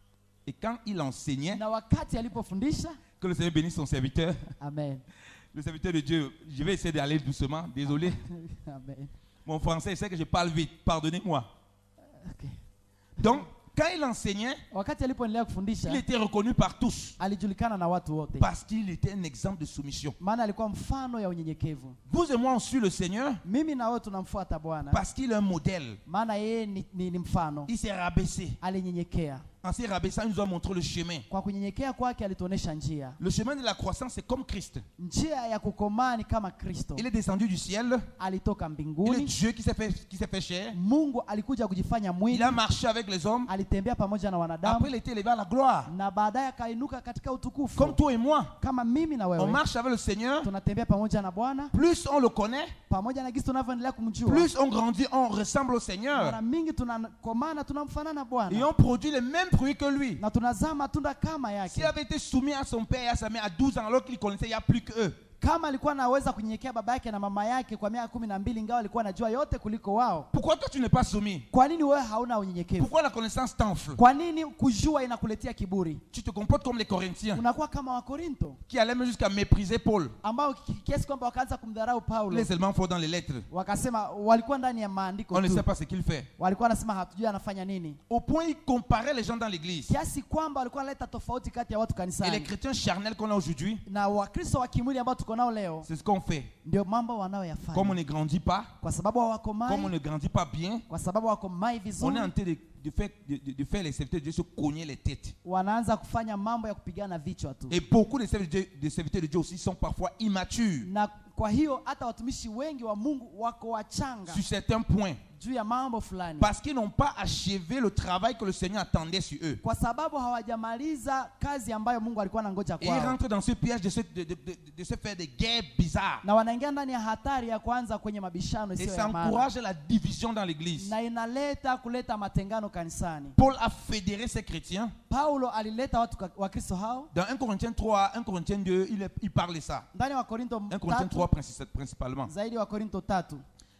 et quand il enseignait, Na wakati alipofundisha, que le Seigneur bénisse son serviteur, amen, le serviteur de Dieu, je vais essayer d'aller doucement, désolé. amen. Mon français, c'est que je parle vite, pardonnez-moi. Okay. Donc, quand il enseignait, Wakati alipoendelea kufundisha, il était reconnu par tous alijulikana na watu wote, parce qu'il était un exemple de soumission. maana alikuwa mfano ya unyenyekevu. Vous et moi, on suit le Seigneur Mimi na wewe tunamfuata Bwana, parce qu'il est un modèle. maana yeye ni, ni, ni mfano. Il s'est rabaissé. Alinyenyekea. En se rabaissant, il nous a montré le chemin. Kwa kunyenyekea kwake alituonesha njia. Le chemin de la croissance, c'est comme Christ. Njia ya kukomaa ni kama Kristo. Il est descendu du ciel. Alitoka Il est mbinguni. Dieu qui s'est fait, qui s'est fait chair. Mungu alikuja kujifanya Il mwili, a marché avec les hommes. alitembea pamoja na Après, wanadamu il a été élevé à la gloire. na baadaye akainuka katika utukufu. Comme toi et moi, Kama mimi na on wewe marche avec le Seigneur. tunatembea pamoja na Bwana, Plus on le connaît, pamoja na gisi tunavyoendelea kumjua, plus on grandit, on ressemble au Seigneur. mara mingi tunakomaa na tunamfanana Et Bwana on produit les mêmes fruits que lui. na tunazaa matunda kama yake. S'il avait été soumis à son père et à sa mère à douze ans, alors qu'il connaissait, il n'y a plus qu'eux. Kama alikuwa anaweza kunyenyekea baba yake na mama yake kwa miaka kumi na mbili ingawa alikuwa anajua yote kuliko wao, Pourquoi toi tu n'es pas soumis? kwa nini wewe hauna unyenyekevu? Pourquoi la connaissance t'enfle? Kwa nini kujua inakuletea kiburi? Tu te comportes comme les Corinthiens Unakuwa kama Wakorinto qui allaient même jusqu'à mépriser Paul. ambao ki- kiasi kwamba wakaanza kumdharau Paulo, Les éléments forts dans les lettres. wakasema walikuwa ndani ya maandiko On ne tu, sait pas ce qu'il fait. walikuwa wanasema hatujui anafanya nini, Au point, il comparait les gens dans l'église. kiasi kwamba walikuwa wanaleta tofauti kati ya watu Et les kanisani chrétiens charnels qu'on a aujourd'hui, na Wakristo wa kimwili ambao tuko nao leo. c'est ce qu'on fait. Ndio mambo Comme on wanaoyafanya ne grandit pas, kwa sababu comme on hawakomai, ne grandit pas bien, kwa sababu hawakomai on est vizuri, en train de, de faire, de, de- de faire les serviteurs de Dieu se cogner les têtes. wanaanza kufanya mambo ya kupigana vichwa tu. Et beaucoup de serviteurs, de serviteurs de Dieu aussi sont parfois immatures Na kwa hiyo hata watumishi wengi wa Mungu wako wachanga sur certains points juu ya mambo fulani, parce qu'ils n'ont pas achevé le travail que le Seigneur attendait sur eux. kwa sababu hawajamaliza kazi ambayo Mungu alikuwa anangoja Et ils kwao, rentrent dans ce piège de se, de, de- de- de se faire des guerres bizarres. na wanaingia ndani ya hatari ya kuanza kwenye mabishano Et isiyo ça ya maana, encourage la division dans l'église. na inaleta kuleta matengano kanisani. Paul a fédéré ces chrétiens. Paulo alileta watu ka- wa Kristo hao Dans un Corinthiens trois, un Corinthiens deux, il, est- il parle de ça. ndani ya Wakorinto un Corinthiens tatu, trois princi- principalement. zaidi wa Korinto tatu.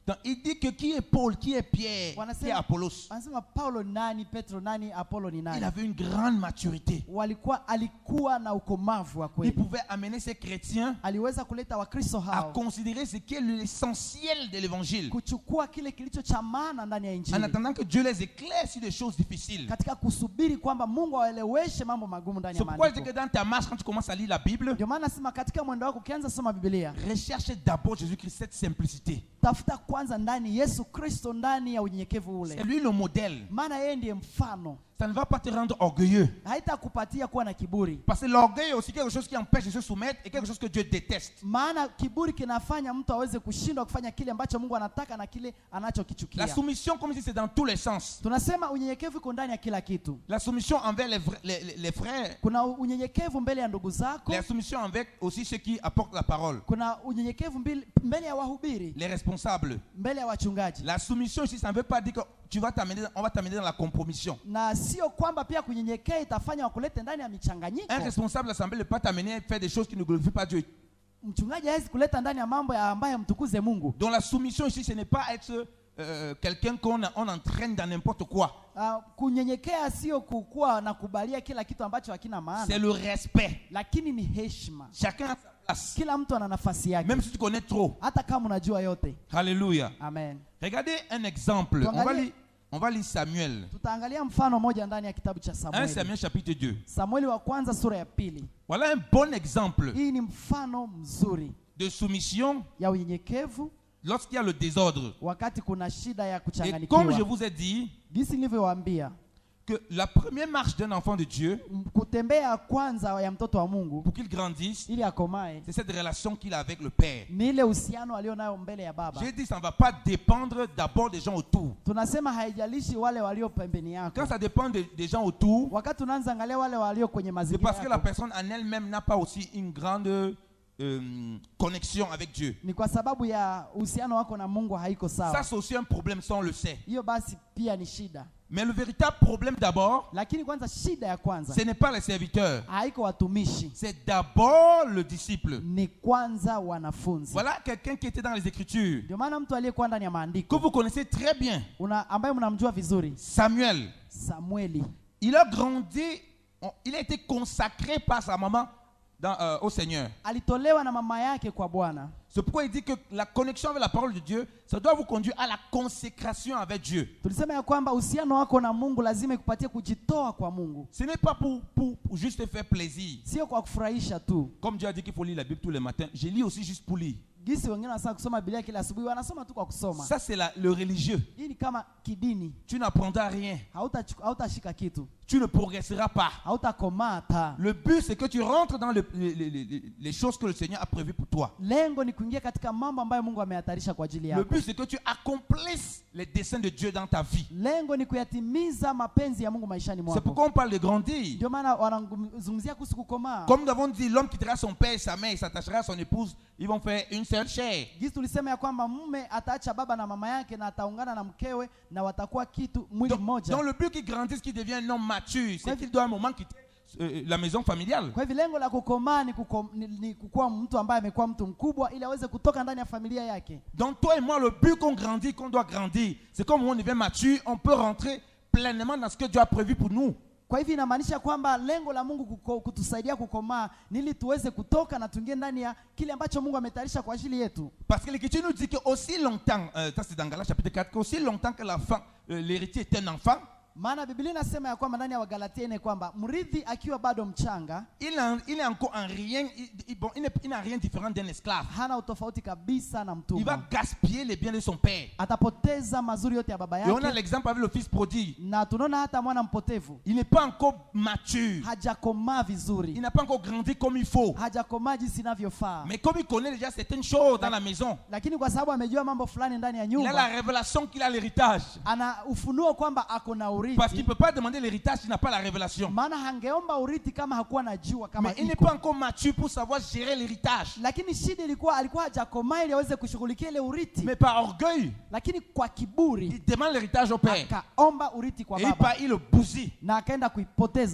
Donc, il dit que qui est Paul, qui est Pierre, qui est Wanasema, Apollos. wanasema Paulo nani, Petro nani, Apollo ni Il nani. avait une grande maturité. Walikuwa, alikuwa na ukomavu wa Il kweli. pouvait amener ses chrétiens Aliweza kuleta Wakristo à hao considérer ce qui est l'essentiel de l'évangile. kuchukua kile kilicho cha maana ndani ya En Injili, attendant que Dieu les éclaire sur des choses difficiles. katika kusubiri kwamba Mungu aeleweshe mambo magumu ndani C'est ya pourquoi je dis que maandiko. dans ta marche, quand tu commences à lire la Bible, Ndio maana nasema katika mwendo wako ukianza soma Biblia, recherche d'abord Jésus-Christ, cette simplicité. tafuta kwanza ndani Yesu Kristo, ndani ya unyenyekevu C'est ule, lui le modèle. maana yeye ndiye mfano. Ça ne va pas te rendre orgueilleux. Haitakupatia kuwa na kiburi, Parce que l'orgueil est aussi quelque chose qui empêche de se soumettre et quelque chose que Dieu déteste. maana kiburi kinafanya mtu aweze kushindwa kufanya kile ambacho Mungu anataka na kile La anachokichukia. soumission, comme je dis, c'est dans tous les sens. Tunasema unyenyekevu iko ndani ya kila kitu. La soumission envers les, vrais- les, les- les frères. Kuna unyenyekevu mbele ya ndugu zako, La soumission avec aussi ceux qui apportent la parole. kuna unyenyekevu mbele mbele ya wahubiri, Les responsables. mbele ya wachungaji. La soumission ici, ça ne veut pas dire que tu vas t'amener, on va t'amener dans la compromission. Na sio kwamba pia kunyenyekea itafanya wakulete ndani ya michanganyiko. Un responsable de l'assemblée ne peut pas t'amener à faire des choses qui ne glorifient pas Dieu. Mchungaji hawezi kuleta ndani ya mambo ya ambayo mtukuze Mungu. Donc la soumission ici, ce n'est pas être euh, quelqu'un qu'on on entraîne dans n'importe quoi. Uh, kunyenyekea sio kukuwa na kubalia kila kitu ambacho hakina C'est maana, le respect. lakini ni heshima. Chacun a sa place. Kila mtu ana nafasi yake, Même si tu connais trop. hata kama unajua yote. Alléluia. Amen. Regardez un exemple. On va Tuangalie- lire, on va lire Samuel. Tutaangalia mfano moja ndani ya kitabu cha un Samueli. Samuel chapitre deux. Samueli wa kwanza sura ya pili. Voilà un bon exemple Hii ni mfano mzuri de soumission ya unyenyekevu lorsqu'il y a le désordre. wakati kuna shida ya Et comme je kuchanganyikiwa. vous ai dit, Jinsi nilivyowaambia, que la première marche d'un enfant de Dieu, m- kutembea kwanza ya mtoto wa Mungu pour qu'il grandisse, ili akomae c'est cette relation qu'il a avec le Père. ni ile uhusiano alionayo mbele ya Baba. J'ai dit, ça ne va pas dépendre d'abord des gens autour. Tunasema haijalishi wale walio pembeni yako. Quand ça dépend de- des gens autour, Wakati unaanza angalia wale walio kwenye c'est mazingira parce que la yako, personne en elle-même n'a pas aussi une grande euh, connexion avec Dieu. ni kwa sababu ya uhusiano wako na Mungu haiko Ça, sawa. c'est aussi un problème, ça on le sait. Hiyo basi pia ni shida, Mais le véritable problème d'abord, lakini kwanza shida ya kwanza ce n'est pas les serviteurs, haiko watumishi, c'est d'abord le disciple. ni kwanza wanafunzi. Voilà quelqu'un qui était dans les Écritures, Ndio maana mtu aliyekuwa ndani ya que maandiko vous connaissez très bien, una ambaye mnamjua vizuri, Samuel. Samueli, Il a grandi, on- il a été consacré par sa maman dans, euh, au Seigneur. alitolewa na mama yake kwa Bwana. C'est pourquoi il dit que la connexion avec la parole de Dieu, ça doit vous conduire à la consécration avec Dieu. Tulisema ya kwamba uhusiano wako na Mungu lazima ikupatie kujitoa kwa Mungu, Ce n'est pas pour, pour, pour juste te faire plaisir. sio kwa kufurahisha tu. Comme Dieu a dit qu'il faut lire la Bible tous les matins, je lis aussi juste pour lire. Gisi wengine wanasema kusoma Biblia kila asubuhi, wanasoma tu kwa kusoma. Ça, c'est la- le religieux. Hii ni kama kidini, Tu n'apprendras rien. hautachu- hautashika kitu, Tu ne progresseras pas. hautakomaa hata. Le but, c'est que tu rentres dans le- les, les- les- les choses que le Seigneur a prévues pour toi. Lengo ni kuingia katika mambo ambayo Mungu amehatarisha kwa ajili Le yako. but, c'est que tu accomplisses les desseins de Dieu dans ta vie. Lengo ni kuyatimiza mapenzi ya Mungu maishani C'est mwako. pourquoi on parle de grandir. Ndio maana wanazungumzia kuhusu kukomaa. Comme nous avons dit, l'homme quittera son père et sa mère, il s'attachera à son épouse, ils vont faire une seule chair. Gisi tulisema ya kwamba mume ataacha baba na mama yake na ataungana na mkewe na watakuwa kitu mwili Donc, mmoja. dans le but qu'il grandisse, qu'il devienne un homme mature, c'est qu'il doit à un moment quitter euh, la maison familiale. Kwa hivyo lengo la kukomaa ni, kukom, ni, ni kukuwa mtu ambaye amekuwa mtu mkubwa ili aweze kutoka ndani ya familia yake. Donc toi et moi, le but qu'on grandit, qu'on doit grandir, c'est comme on devient mature, on peut rentrer pleinement dans ce que Dieu a prévu pour nous. Kwa hivyo inamaanisha kwamba lengo la Mungu kuko, kutusaidia kukomaa ni ili tuweze kutoka na tuingie ndani ya kile ambacho Mungu ametayarisha kwa ajili yetu. Parce que l'Écriture nous dit que aussi longtemps, euh, ça c'est dans Galates chapitre quatre, qu'aussi longtemps que l'enfant, euh, l'héritier est un enfant, Maana Biblia inasema ya kwamba ndani ya Wagalatia ine kwamba mrithi akiwa bado mchanga il, en- il est encore en rien, il, il- bon, il n'est- il n'a rien différent d'un esclave. hana utofauti kabisa na Il va mtumwa. gaspiller les biens de son père. Atapoteza mazuri yote ya baba Et on a yake, l'exemple avec le fils prodigue. na tunaona hata mwana mpotevu Il n'est pas encore mature. hajakomaa Il vizuri, n'a pas encore grandi comme il faut. hajakomaa jinsi inavyofaa. Mais comme il connaît déjà certaines choses dans la maison, Lakini kwa sababu amejua mambo fulani ndani ya il a la nyumba, révélation qu'il a l'héritage. ana ufunuo kwamba ako na Parce qu'il ne urithi, peut pas demander l'héritage s'il n'a pas la révélation. maana hangeomba urithi kama hakuwa najua kama Mais il n'est iko. pas encore mature pour savoir gérer l'héritage. Lakini shida ilikuwa alikuwa hajakomaa ili aweze kushughulikia ile urithi, Mais par orgueil, lakini kwa kiburi il demande l'héritage au père. akaomba urithi kwa Et il baba part, il le bousille. na akaenda kuipoteza.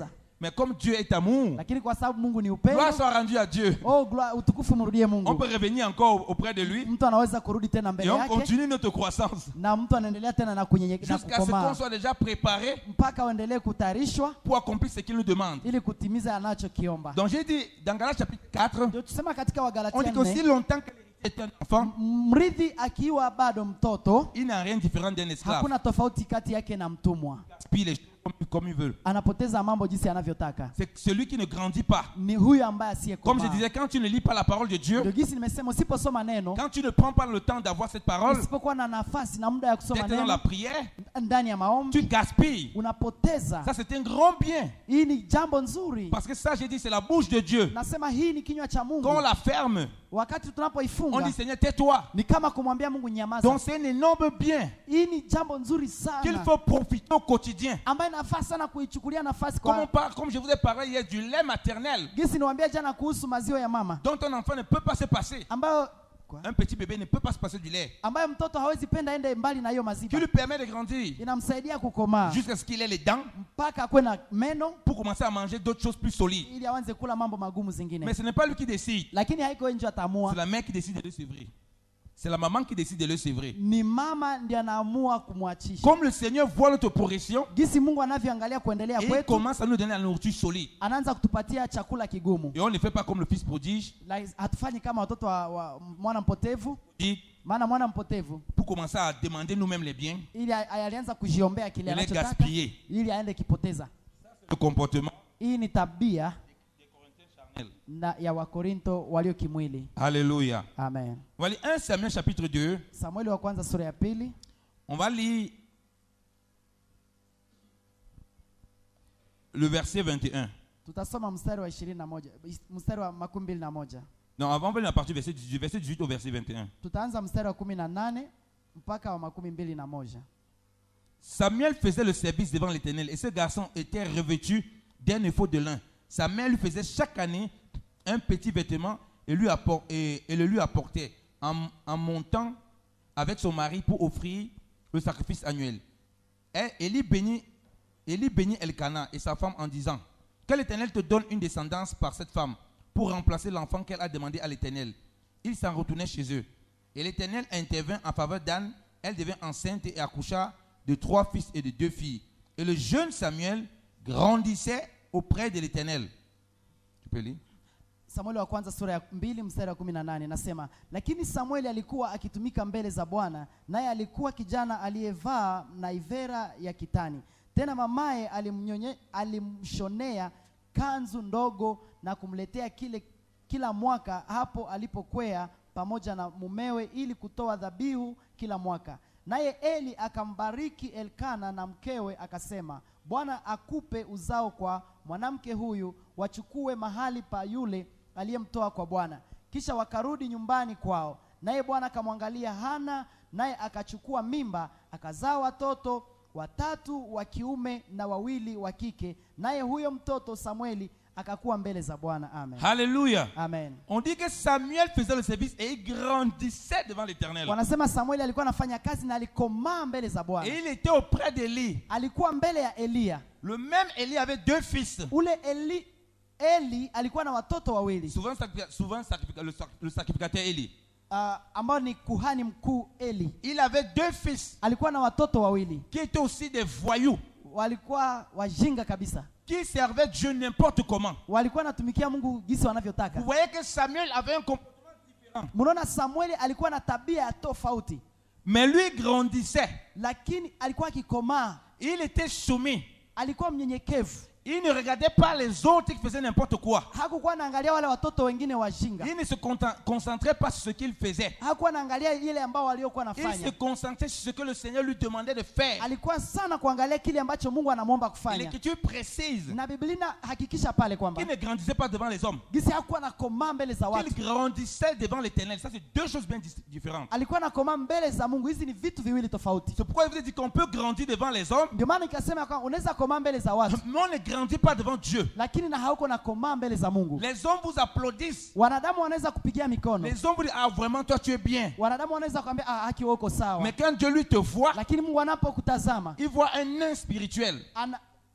Mais comme Dieu est amour, lakini kwa sababu Mungu ni upendo, gloire soit rendue à Dieu. oh gloire, utukufu mrudie On Mungu. peut revenir encore auprès de lui Mtu anaweza kurudi tena et mbele on yake continue notre croissance na mtu anaendelea tena na kunyenyekea na jusqu'à ce qu'on kukomaa soit déjà préparé mpaka uendelee kutayarishwa pour accomplir ce qu'il nous demande. ili kutimiza anachokiomba. Donc j'ai dit dans Galates chapitre quatre, Ndio tusema katika on Wagalatia dit qu'aussi nne, longtemps que l'héritier est un enfant, mrithi akiwa bado mtoto il n'a rien différent d'un esclave. hakuna tofauti kati yake na mtumwa. Gaspille les choses comme, comme il veut. Anapoteza mambo jinsi anavyotaka. C'est celui qui ne grandit pas. Ni huyu ambaye Comme je asiyekomaa. disais, quand tu ne lis pas la parole de Dieu, Ndio jinsi nimesema, usiposoma neno, quand tu ne prends pas le temps d'avoir cette parole, usipokuwa na nafasi na muda ya kusoma d'être dans la neno prière, ndani ya tu maombi, gaspilles. unapoteza. Ça, c'est un grand bien. Hii ni jambo nzuri. Parce que ça, j'ai dit, c'est la bouche de Dieu. Nasema hii ni kinywa cha Mungu. Quand on la ferme, Wakati on tunapoifunga dit, Seigneur, tais-toi. ni kama kumwambia Mungu nyamaza. Donc, c'est un énorme bien Hii ni jambo nzuri qu'il sana faut profiter au quotidien. ambayo inafaa sana kuichukulia nafasi Comme, on kwa parle, comme je vous ai parlé hier du lait maternel, gisi niwaambia jana kuhusu maziwa ya mama dont un enfant ne peut pas se passer. ambayo Un petit bébé ne peut pas se passer du lait. ambayo mtoto hawezi penda ende mbali na hiyo Qui maziwa. lui permet de grandir Inamsaidia kukomaa jusqu'à ce qu'il ait les dents mpaka akwe na meno pour commencer à manger d'autres choses plus solides. ili awanze kula mambo magumu zingine. Mais ce n'est pas lui qui décide. Lakini haiko nje C'est atamua, la mère qui décide de le sevrer. C'est la maman qui décide de le sevrer. ni mama ndiye anaamua kumwachisha. Comme le Seigneur voit notre progression, Gisi Mungu anavyoangalia kuendelea et il kwetu, commence à nous donner la nourriture solide. anaanza kutupatia chakula kigumu. Et on ne fait pas comme le fils prodige, Like, hatufanyi kama watoto wa, wa mwana mpotevu, dit, maana mwana mpotevu pour commencer à demander nous-mêmes les biens, ili a- alianza kujiombea kile et les anachotaka gaspiller. ili aende kipoteza. Le comportement. Hii ni tabia na ya Wakorinto walio kimwili. Alléluia. Amen. On va lire un Samuel chapitre deux. Samueli wa kwanza sura ya pili, On va lire le verset vingt et un. tutasoma mstari wa ishirini na moja, mstari wa makumi mbili na moja. Non, avant, on va lire la partie du verset dix-huit, verset dix-huit au verset vingt et un. Tutaanza mstari wa kumi na nane mpaka wa makumi mbili na moja. Samuel faisait le service devant l'Éternel et ce garçon était revêtu d'un éphod de lin. Sa mère lui faisait chaque année un petit vêtement et, lui appor- et, et le lui apportait en, en montant avec son mari pour offrir le sacrifice annuel. Et Élie bénit, Élie bénit Elkana et sa femme en disant, que l'Éternel te donne une descendance par cette femme pour remplacer l'enfant qu'elle a demandé à l'Éternel. Ils s'en retournaient chez eux. Et l'Éternel intervint en faveur d'Anne. Elle devint enceinte et accoucha de trois fils et de deux filles. Et le jeune Samuel grandissait auprès de l'Éternel. Tu peux lire? Samueli wa kwanza sura ya mbili mstari wa kumi na nane nasema, lakini Samueli alikuwa akitumika mbele za Bwana, naye alikuwa kijana aliyevaa naivera ya kitani. Tena mamaye alimnyonye, alimshonea kanzu ndogo na kumletea kile kila mwaka hapo alipokwea pamoja na mumewe ili kutoa dhabihu kila mwaka. Naye Eli akambariki Elkana na mkewe akasema, Bwana akupe uzao kwa mwanamke huyu, wachukue mahali pa yule aliyemtoa kwa Bwana. Kisha wakarudi nyumbani kwao. Naye Bwana akamwangalia Hana, naye akachukua mimba, akazaa watoto watatu wa kiume na wawili wa kike. Naye huyo mtoto Samueli akakuwa mbele za Bwana. Amen. Alléluia. Amen. On dit que Samuel faisait le service et il grandissait devant l'Éternel. Wanasema Samueli alikuwa anafanya kazi na alikomaa mbele za Et Bwana. il était auprès d'Élie. Alikuwa mbele ya Eliya. Le même Élie avait deux fils. Ule Eli, Eli alikuwa na watoto wawili Souvent, sacrifica- souvent sacrifica- le, sac- le sacrificateur Élie. uh, ambao ni kuhani mkuu Eli. Il avait deux fils Alikuwa na watoto wawili qui étaient aussi des voyous, walikuwa wajinga kabisa, qui servaient Dieu n'importe comment. walikuwa wanatumikia Mungu jinsi Vous wanavyotaka. voyez que Samuel avait un comportement différent. Mnaona Samueli alikuwa na tabia ya tofauti, Mais lui grandissait. lakini alikuwa akikomaa, Il était soumis. alikuwa mnyenyekevu. Il ne regardait pas les autres qui faisaient n'importe quoi. Hakukuwa anaangalia wale watoto wengine wajinga, Il ne se content- concentrait pas sur ce qu'il faisait. hakuwa anaangalia ile ambao waliokuwa Il se nafanya. concentrait sur ce que le Seigneur lui demandait de faire. Alikuwa sana kuangalia kile ambacho Mungu anamwomba Et kufanya, l'Écriture précise na Biblia hakikisha pale kwamba qu'il ne grandissait pas devant les hommes. gisi hakuwa nakomaa mbele za watu, Il grandissait devant l'Éternel. Ça, c'est deux choses bien dis- différentes. alikuwa nakomaa mbele za Mungu. Hizi ni vitu viwili tofauti. C'est pourquoi je vous ai dit qu'on peut grandir devant les hommes, Ndio maana nikasema kwamba unaweza komaa mbele za watu, mais on ne grandit pas devant Dieu. lakini na hauko nakomaa mbele za Mungu. Les hommes vous applaudissent. Wanadamu wanaweza kupigia mikono, Les hommes vous disent, ah vraiment, toi tu es bien. wanadamu wanaweza kuambia ah, haki wewe uko sawa, Mais quand Dieu lui te voit, lakini Mungu anapokutazama il voit un nain spirituel. ana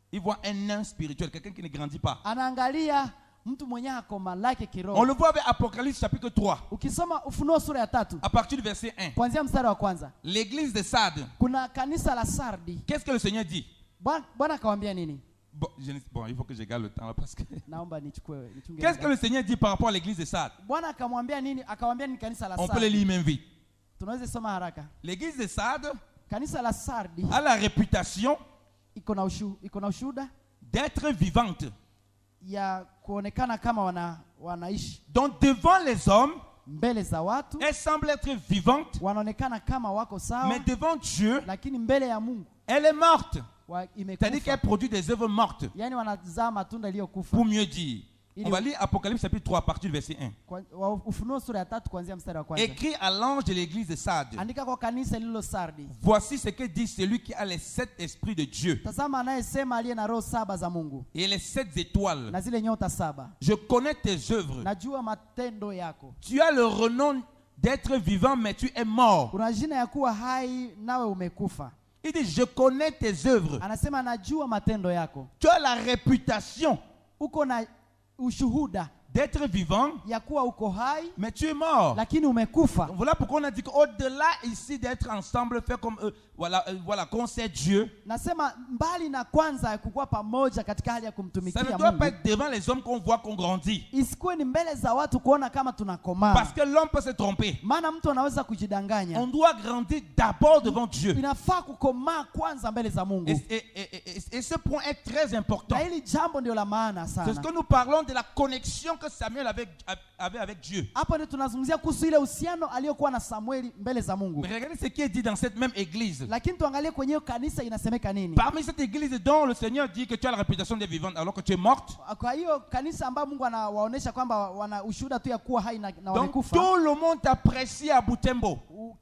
Il voit un nain spirituel, quelqu'un qui ne grandit pas. anaangalia mtu mwenye hakomalake On kiroho. le voit avec Apocalypse chapitre trois, Ukisoma Ufunuo sura ya tatu à partir du verset un. kuanzia mstari wa kwanza, L'église de Sardes, kuna kanisa la Sardi. qu'est-ce que le Seigneur dit? Bwana Bwana akawaambia nini? Bon, je ne- bon, il faut que je garde le temps là, parce que... Naomba nichukue nichunge. Qu'est-ce que le Seigneur dit par rapport à l'église de Sardes? Bwana akamwambia nini? Akamwambia ni kanisa la On peut le Sardi. lire même vite. Tunaweza soma haraka. L'église de Sardes Kanisa la Sardi a la réputation iko na ushu, iko na ushuhuda d'être vivante. ya kuonekana kama wana, wanaishi Donc devant les hommes, mbele za watu, elle semble être vivante, wanaonekana kama wako sawa, mais devant Dieu, lakini mbele ya Mungu elle est morte. wa- C'est-à-dire imekufa. qu'elle produit des œuvres mortes. Yani wanazaa matunda iliyokufa. Pour mieux dire, Il on est- va lire Apocalypse chapitre trois à partir du verset un. Kwa- wa- Ufunuo sura ya tatu kuanzia mstari wa kwanza. Écrit à l'ange de l'église de Sardes. Andika kwa kanisa lililo Sardi. Voici ce que dit celui qui a les sept esprits de Dieu Tazama anayesema aliye na roho saba za Mungu et les sept étoiles. na zile nyota saba. Je connais tes œuvres. Najua matendo yako. Tu as le renom d'être vivant, mais tu es mort. Una jina ya kuwa hai nawe umekufa. Il dit, je connais tes œuvres. Anasema najua matendo yako. Tu as la réputation Uko na ushuhuda d'être vivant, ya kuwa uko hai mais tu es mort. lakini umekufa. Donc voilà pourquoi on a dit qu'au-delà ici d'être ensemble, faire comme eux, voilà, euh, voilà, qu'on sait Dieu, Nasema mbali na kwanza ya kukuwa pamoja katika hali ya ça kumtumikia ne doit Mungu, pas être devant les hommes qu'on voit qu'on grandit. isikuwe ni mbele za watu kuona kama tunakomaa, Parce que l'homme peut se tromper. maana mtu anaweza On kujidanganya. doit grandir d'abord devant Dieu. Inafaa kukomaa kwanza mbele za Mungu, Et, et- et- et- et ce point est très important. na hili jambo ndio la maana C'est ce sana. que nous parlons de la connexion que Samuel avait, avait avec Dieu. Hapo ndio tunazungumzia kuhusu ile uhusiano aliyokuwa na Samueli mbele za Mungu. Mais regardez ce qui est dit dans cette même église. Lakini tuangalie kwenye hiyo kanisa inasemeka nini. Parmi cette église dont le Seigneur dit que tu as la réputation des vivantes alors que tu es morte. Kwa hiyo kanisa ambayo Mungu anawaonesha kwamba wana ushuhuda tu ya kuwa hai na, na Donc wamekufa. tout le monde t'apprécie à Butembo.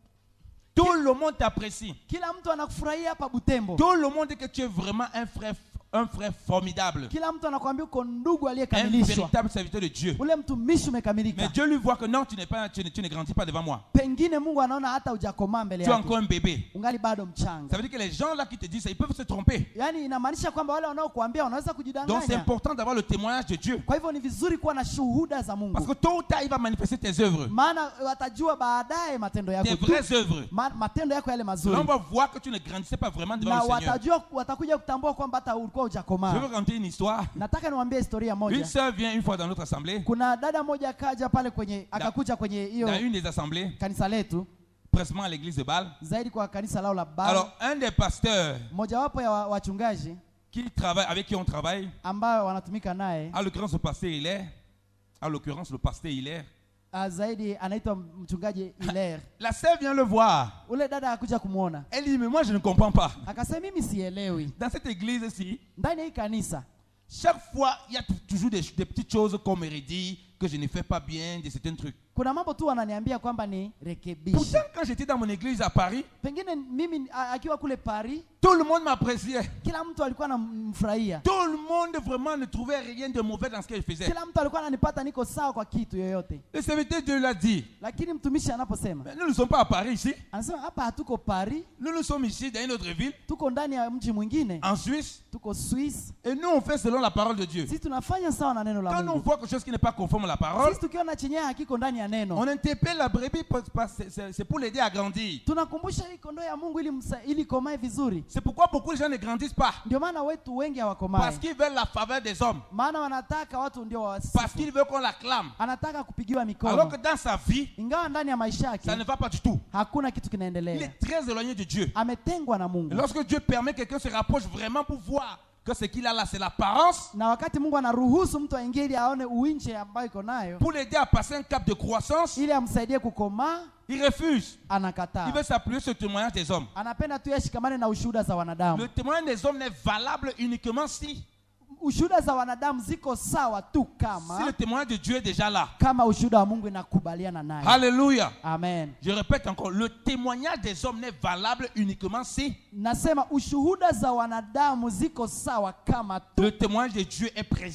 Tout le monde t'apprécie. Kila mtu anakufurahia hapa Butembo. Tout le monde dit que tu es vraiment un frère, un frère formidable. Kila mtu anakuambia uko ndugu Un aliyekamilishwa. véritable serviteur de Dieu. Ule mtumishi Mais umekamilika. Dieu lui voit que non, tu, n'es pas, tu, ne, tu ne grandis pas devant moi. Pengine Mungu anaona hata hujakomaa mbele Tu es yake. encore un bébé. Ungali bado Ça mchanga. veut dire que les gens là qui te disent ça, ils peuvent se tromper. Yaani inamaanisha kwamba wale wanaokuambia wanaweza Donc c'est kujidanganya. important d'avoir le témoignage de Dieu. Kwa hivyo ni vizuri kuwa na shuhuda za Parce Mungu. que tôt ou tard, il va manifester tes œuvres. Maana watajua baadaye matendo yako Tes tu. vraies œuvres. Ma, matendo yako yale Là, mazuri. on va voir que tu ne grandissais pas vraiment devant Na le Seigneur. watajua watakuja kutambua kwamba hata ulikuwa Je vais hujakomaa. vous raconter une histoire. Nataka niwaambie historia Une moja. sœur vient une fois dans notre assemblée, Kuna dada moja akaja pale kwenye akakuja kwenye hiyo dans une des assemblées, kanisa letu, précisément à l'église de Bâle. zaidi kwa kanisa lao la Baba. Alors, un des pasteurs Mojawapo ya wa- wachungaji qui travaille, avec qui on travaille, ambao wanatumika naye, à l'occurrence le pasteur Hilaire, à l'occurrence le pasteur Hilaire, ah, zaidi anaitwa mchungaji Hilaire. la sœur vient le voir. Ule dada akakuja kumwona, Elle dit, mais moi je ne comprends pas. akasema mimi sielewi, Dans cette église-ci, ndani ya hii kanisa chaque fois, il y a t- toujours des, des petites choses qu'on me redit, que je ne fais pas bien, de certains trucs. kuna mambo tu wananiambia kwamba ni rekebishe. Pourtant, quand j'étais dans mon église à Paris, Pengine mimi a- akiwa kule Paris, tout le monde m'appréciait. kila mtu alikuwa anamfurahia, Tout le monde vraiment ne trouvait rien de mauvais dans ce qu'elle faisait. kila mtu alikuwa ananipata niko sawa kwa kitu yoyote. Le serviteur de Dieu l'a dit. Lakini mtumishi anaposema, Mais nous ne sommes pas à Paris ici. anasema hapa hatuko Paris, Nous nous sommes ici dans une autre ville, tuko ndani ya mji mwingine, en Suisse. tuko Swiss. Et nous, on fait selon la parole de Dieu. Sisi tunafanya sawa na neno la Quand on Mungu. voit quelque chose qui n'est pas conforme à la parole, Sisi tukiona chenye hakiko ndani ya neno, on interpelle la brebis, parce- parce que c'est c'est pour l'aider à grandir. tunakumbusha hii kondoo ya Mungu ili msa, ili komae vizuri. C'est pourquoi beaucoup de gens ne grandissent pas. Ndio maana wetu wengi Parce hawakomae, qu'ils veulent la faveur des hommes. maana wanataka watu ndio Parce wasifu, qu'ils veulent qu'on l'acclame. anataka kupigiwa Alors mikono, que dans sa vie, ingawa ndani ya maisha ça ne yake va pas du tout. hakuna kitu Il kinaendelea. est très éloigné de Dieu. Ametengwa na Et Mungu, lorsque Dieu permet que quelqu'un se rapproche vraiment pour voir que ce qu'il a là, c'est l'apparence, na wakati Mungu anaruhusu mtu aingie ili aone uwinje ambayo iko nayo, pour l'aider à passer un cap de croissance, ili amsaidie kukomaa, il refuse. Il anakataa. veut s'appuyer sur le témoignage des hommes. Anapenda tu yashikamane na ushuhuda za Le wanadamu. témoignage des hommes n'est valable uniquement si, Ushuhuda za wanadamu ziko sawa tu si le kama témoignage de Dieu est déjà là. kama ushuhuda wa Mungu inakubaliana naye. Alléluia. Amen. Je répète encore, le témoignage des hommes n'est valable uniquement si Nasema ushuhuda za wanadamu ziko sawa kama tu le témoignage de Dieu est présent.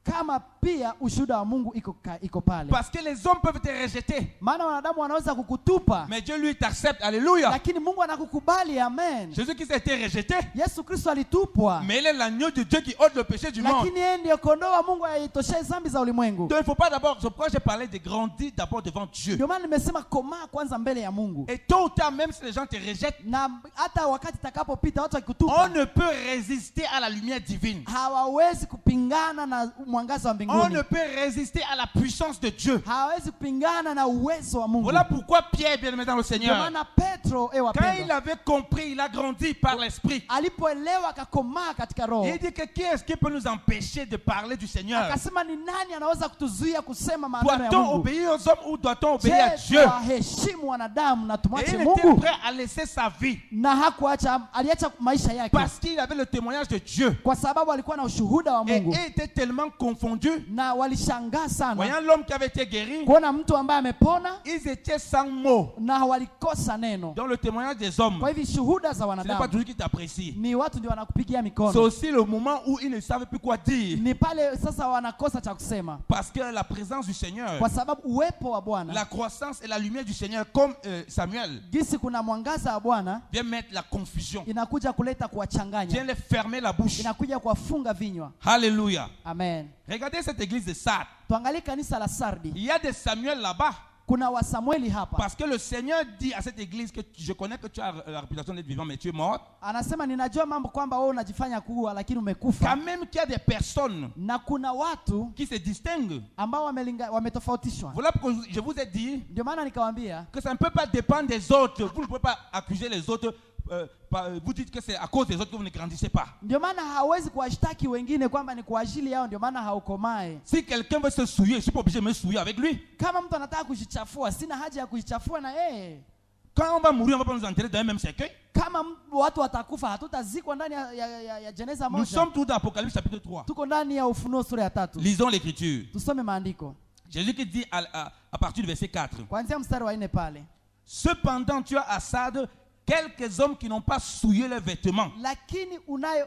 kama pia ushuhuda wa Mungu iko, ka- iko pale. Parce que les hommes peuvent te rejeter, Maana wanadamu wanaweza kukutupa, mais Dieu lui t'accepte. Alléluia. lakini Mungu anakukubali. Amen. Jésus-Christ a été rejeté, Yesu Kristo alitupwa, mais il est l'agneau de Dieu qui ôte le péché du monde. lakini yeye ndiyo kondoo wa Mungu aitoshaye dhambi za ulimwengu. Donc il ne faut pas d'abord, c'est pourquoi j'ai parlé de grandir d'abord devant Dieu. Ndio maana nimesema komaa kwanza mbele ya Mungu, Et tôt ou tard, même si les gens te rejettent, na hata wakati itakapopita watu on wakikutupa, ne peut résister à la lumière divine. hawawezi kupingana na mwangaza wa On mbinguni, ne peut résister à la puissance de Dieu. hawawezi kupingana na uwezo wa Mungu. Voilà pourquoi Pierre, bien aimé dans le Ndio Seigneur, maana Petro, e quand il wapendwa, avait compris, il a grandi par l'Esprit. alipoelewa akakomaa katika roho, Il dit que qui est-ce qui peut nous empêcher de parler du Seigneur? akasema ni nani anaweza kutuzuia kusema maneno ya Doit-on Mungu? obéir aux hommes ou doit-on obéir à Je, Dieu? tuwaheshimu wanadamu na Et tumwache il était Mungu? prêt à laisser sa vie Na hakuacha, aliacha maisha yake parce qu'il avait le témoignage de Dieu. kwa sababu alikuwa na ushuhuda wa Et Mungu, il était tellement confondu. na walishangaa sana Voyant l'homme qui avait été guéri, kuona mtu ambaye amepona ils étaient sans mots. na walikosa neno. Dans le témoignage des hommes, Kwa hivi shuhuda za ce n'est pas wanadamu toujours qui t'apprécie. ni watu ndio wanakupigia C'est mikono, aussi le moment où ils ne savaient plus quoi dire. ni pale sasa wanakosa cha kusema, Parce que la présence du Seigneur, kwa sababu uwepo wa Bwana, la croissance et la lumière du Seigneur, comme euh, Samuel, gisi kuna mwangaza wa Bwana vient mettre la confusion, inakuja kuleta vient kuwachanganya, les fermer la bouche. inakuja kuwafunga vinywa. Alléluia. Amen. Regardez cette église de Sardes. Tuangalie kanisa la Sardi, Il y a des Samuel là-bas. kuna wa Samueli hapa. Parce que le Seigneur dit à cette église que je connais que tu as la réputation d'être vivant, mais tu es mort. Anasema ninajua mambo kwamba wewe unajifanya kuua lakini Quand umekufa, même qu'il y a des personnes na kuna watu qui se distinguent. ambao wamelinga- wametofautishwa. Voilà pourquoi je vous ai dit Ndio maana nikawaambia que ça ne peut pas dépendre des autres. Vous ne pouvez pas accuser les autres. euh, par- vous dites que c'est à cause des autres que vous ne grandissez pas. ndio maana hawezi kuwashtaki wengine kwamba ni kwa ajili yao ndio maana haukomae. Si quelqu'un veut se souiller, je ne suis pas obligé de me souiller avec lui. Kama mtu anataka kujichafua, sina haja ya kujichafua na yeye. Quand on va mourir, on ne va pas nous enterrer dans un même cercueil. Kama m- watu watakufa, hatutazikwa ndani ya, ya, ya, ya jeneza Nous moja. sommes tous dans Apocalypse chapitre trois. Tuko ndani ya Ufunuo sura ya tatu. Lisons l'écriture. Tusome maandiko Jésus qui dit à, à- à partir du verset quatre. kuanzia mstari wa nne pale. Cependant, tu as à Sardes quelques hommes qui n'ont pas souillé leurs vêtements. Lakini unayo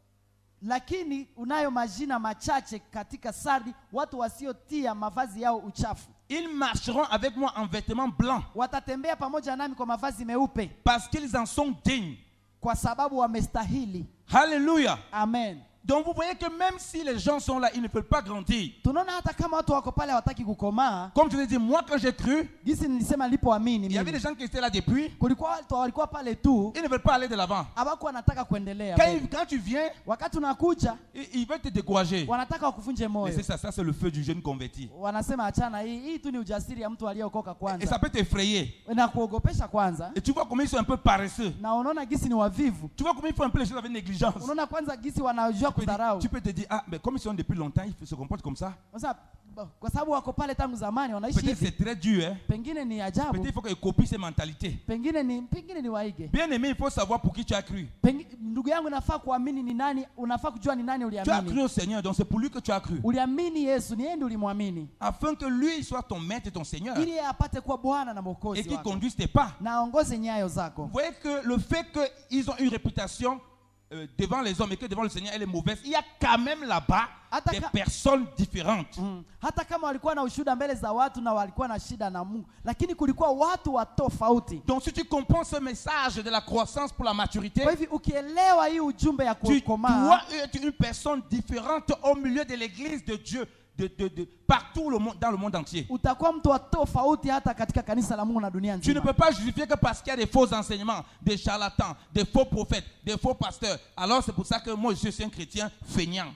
lakini unayo majina machache katika Sardi, watu wasiotia mavazi yao uchafu. Ils marcheront avec moi en vêtements blancs Watatembea pamoja nami kwa mavazi meupe, parce qu'ils en sont dignes. kwa sababu wamestahili. Alléluia. Amen. Donc vous voyez que même si les gens sont là, ils ne veulent pas grandir. Tunaona hata kama watu wako pale hawataki kukomaa, Comme je l'ai dit, moi quand j'ai cru, gisi nilisema nilipoamini il y avait mimi, des gens qui étaient là depuis, kulikuwa watu walikuwa pale tu ils ne veulent pas aller de l'avant. hawakuwa wanataka kuendelea Quand, mbele. ils- quand tu viens, Wakati unakuja ils, ils veulent te décourager. wanataka wakuvunje Mais moyo, c'est ça, ça c'est le feu du jeune converti. wanasema achana hii hii tu ni ujasiri ya mtu aliyeokoka Et ça kwanza, peut t'effrayer. na kuogopesha kwanza, Et tu vois comment ils sont un peu paresseux. na unaona gisi ni wavivu, Tu vois comment ils font un peu les choses avec négligence. unaona kwanza gisi wanajua Tu peux, dire, kudharau. tu peux te dire, ah, mais comme ils sont depuis longtemps, ils se comportent comme ça. Sasa bo- kwa sababu wako pale tangu zamani wanaishi Peut-être hivi, c'est très dur, hein. pengine ni Peut-être ajabu, il faut qu'ils copient ces mentalités. pengine ni pengine ni waige. Bien aimé, il faut savoir pour qui tu as cru. Pengi, ndugu yangu, unafaa kuamini ni nani, unafaa kujua ni nani Tu as uliamini. cru au Seigneur, donc c'est pour lui que tu as cru. Uliamini Yesu, ni yeye ndiye ulimwamini, Afin que lui soit ton maître et ton Seigneur. ili yeye apate kuwa Bwana na Et Mwokozi qu'il wako conduise tes pas. na aongoze nyayo zako. Vous voyez que le fait qu'ils ont une réputation euh, devant les hommes et que devant le Seigneur elle est mauvaise, il y a quand même là-bas des Ataka- personnes différentes. Mm. Hata kama walikuwa na ushuhuda mbele za watu na walikuwa na shida na Mungu, lakini kulikuwa watu wa tofauti. Donc si tu comprends ce message de la croissance pour la maturité, Kwa hivi ukielewa hii ujumbe ya tu kukomaa, dois être une personne différente au milieu de l'église de Dieu, de, de, de, partout le monde, dans le monde entier. utakuwa mtu wa tofauti hata katika kanisa la Mungu na dunia Tu ne nzima. peux pas justifier que parce qu'il y a des faux enseignements, des charlatans, des faux prophètes, des faux pasteurs. Alors c'est pour ça que moi je suis un chrétien feignant.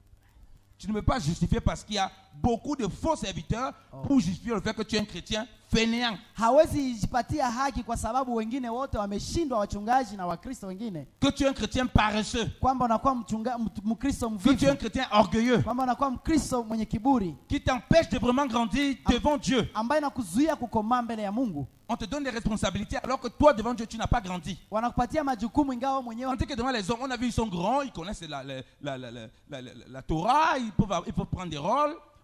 Tu ne peux pas justifier parce qu'il y a beaucoup de faux serviteurs pour justifier le fait que tu es un chrétien fainéant. Hawezi jipatia haki kwa sababu wengine wote wameshindwa, wachungaji na Wakristo wengine, Que tu es un chrétien paresseux. kwamba unakuwa mchunga mtu- Mkristo Que tu es un mvivu, chrétien orgueilleux. kwamba unakuwa Mkristo mwenye kiburi, Qui t'empêche de vraiment grandir devant Dieu. ambaye inakuzuia kukomaa mbele ya Mungu. On te donne des responsabilités alors que toi devant Dieu tu n'as pas grandi. Wanakupatia majukumu ingawa wewe mwenyewe. On dit que devant les hommes, on a vu ils sont grands, ils connaissent la, la, la, la, la, la, la- la Torah, ils peuvent, ils peuvent prendre des rôles.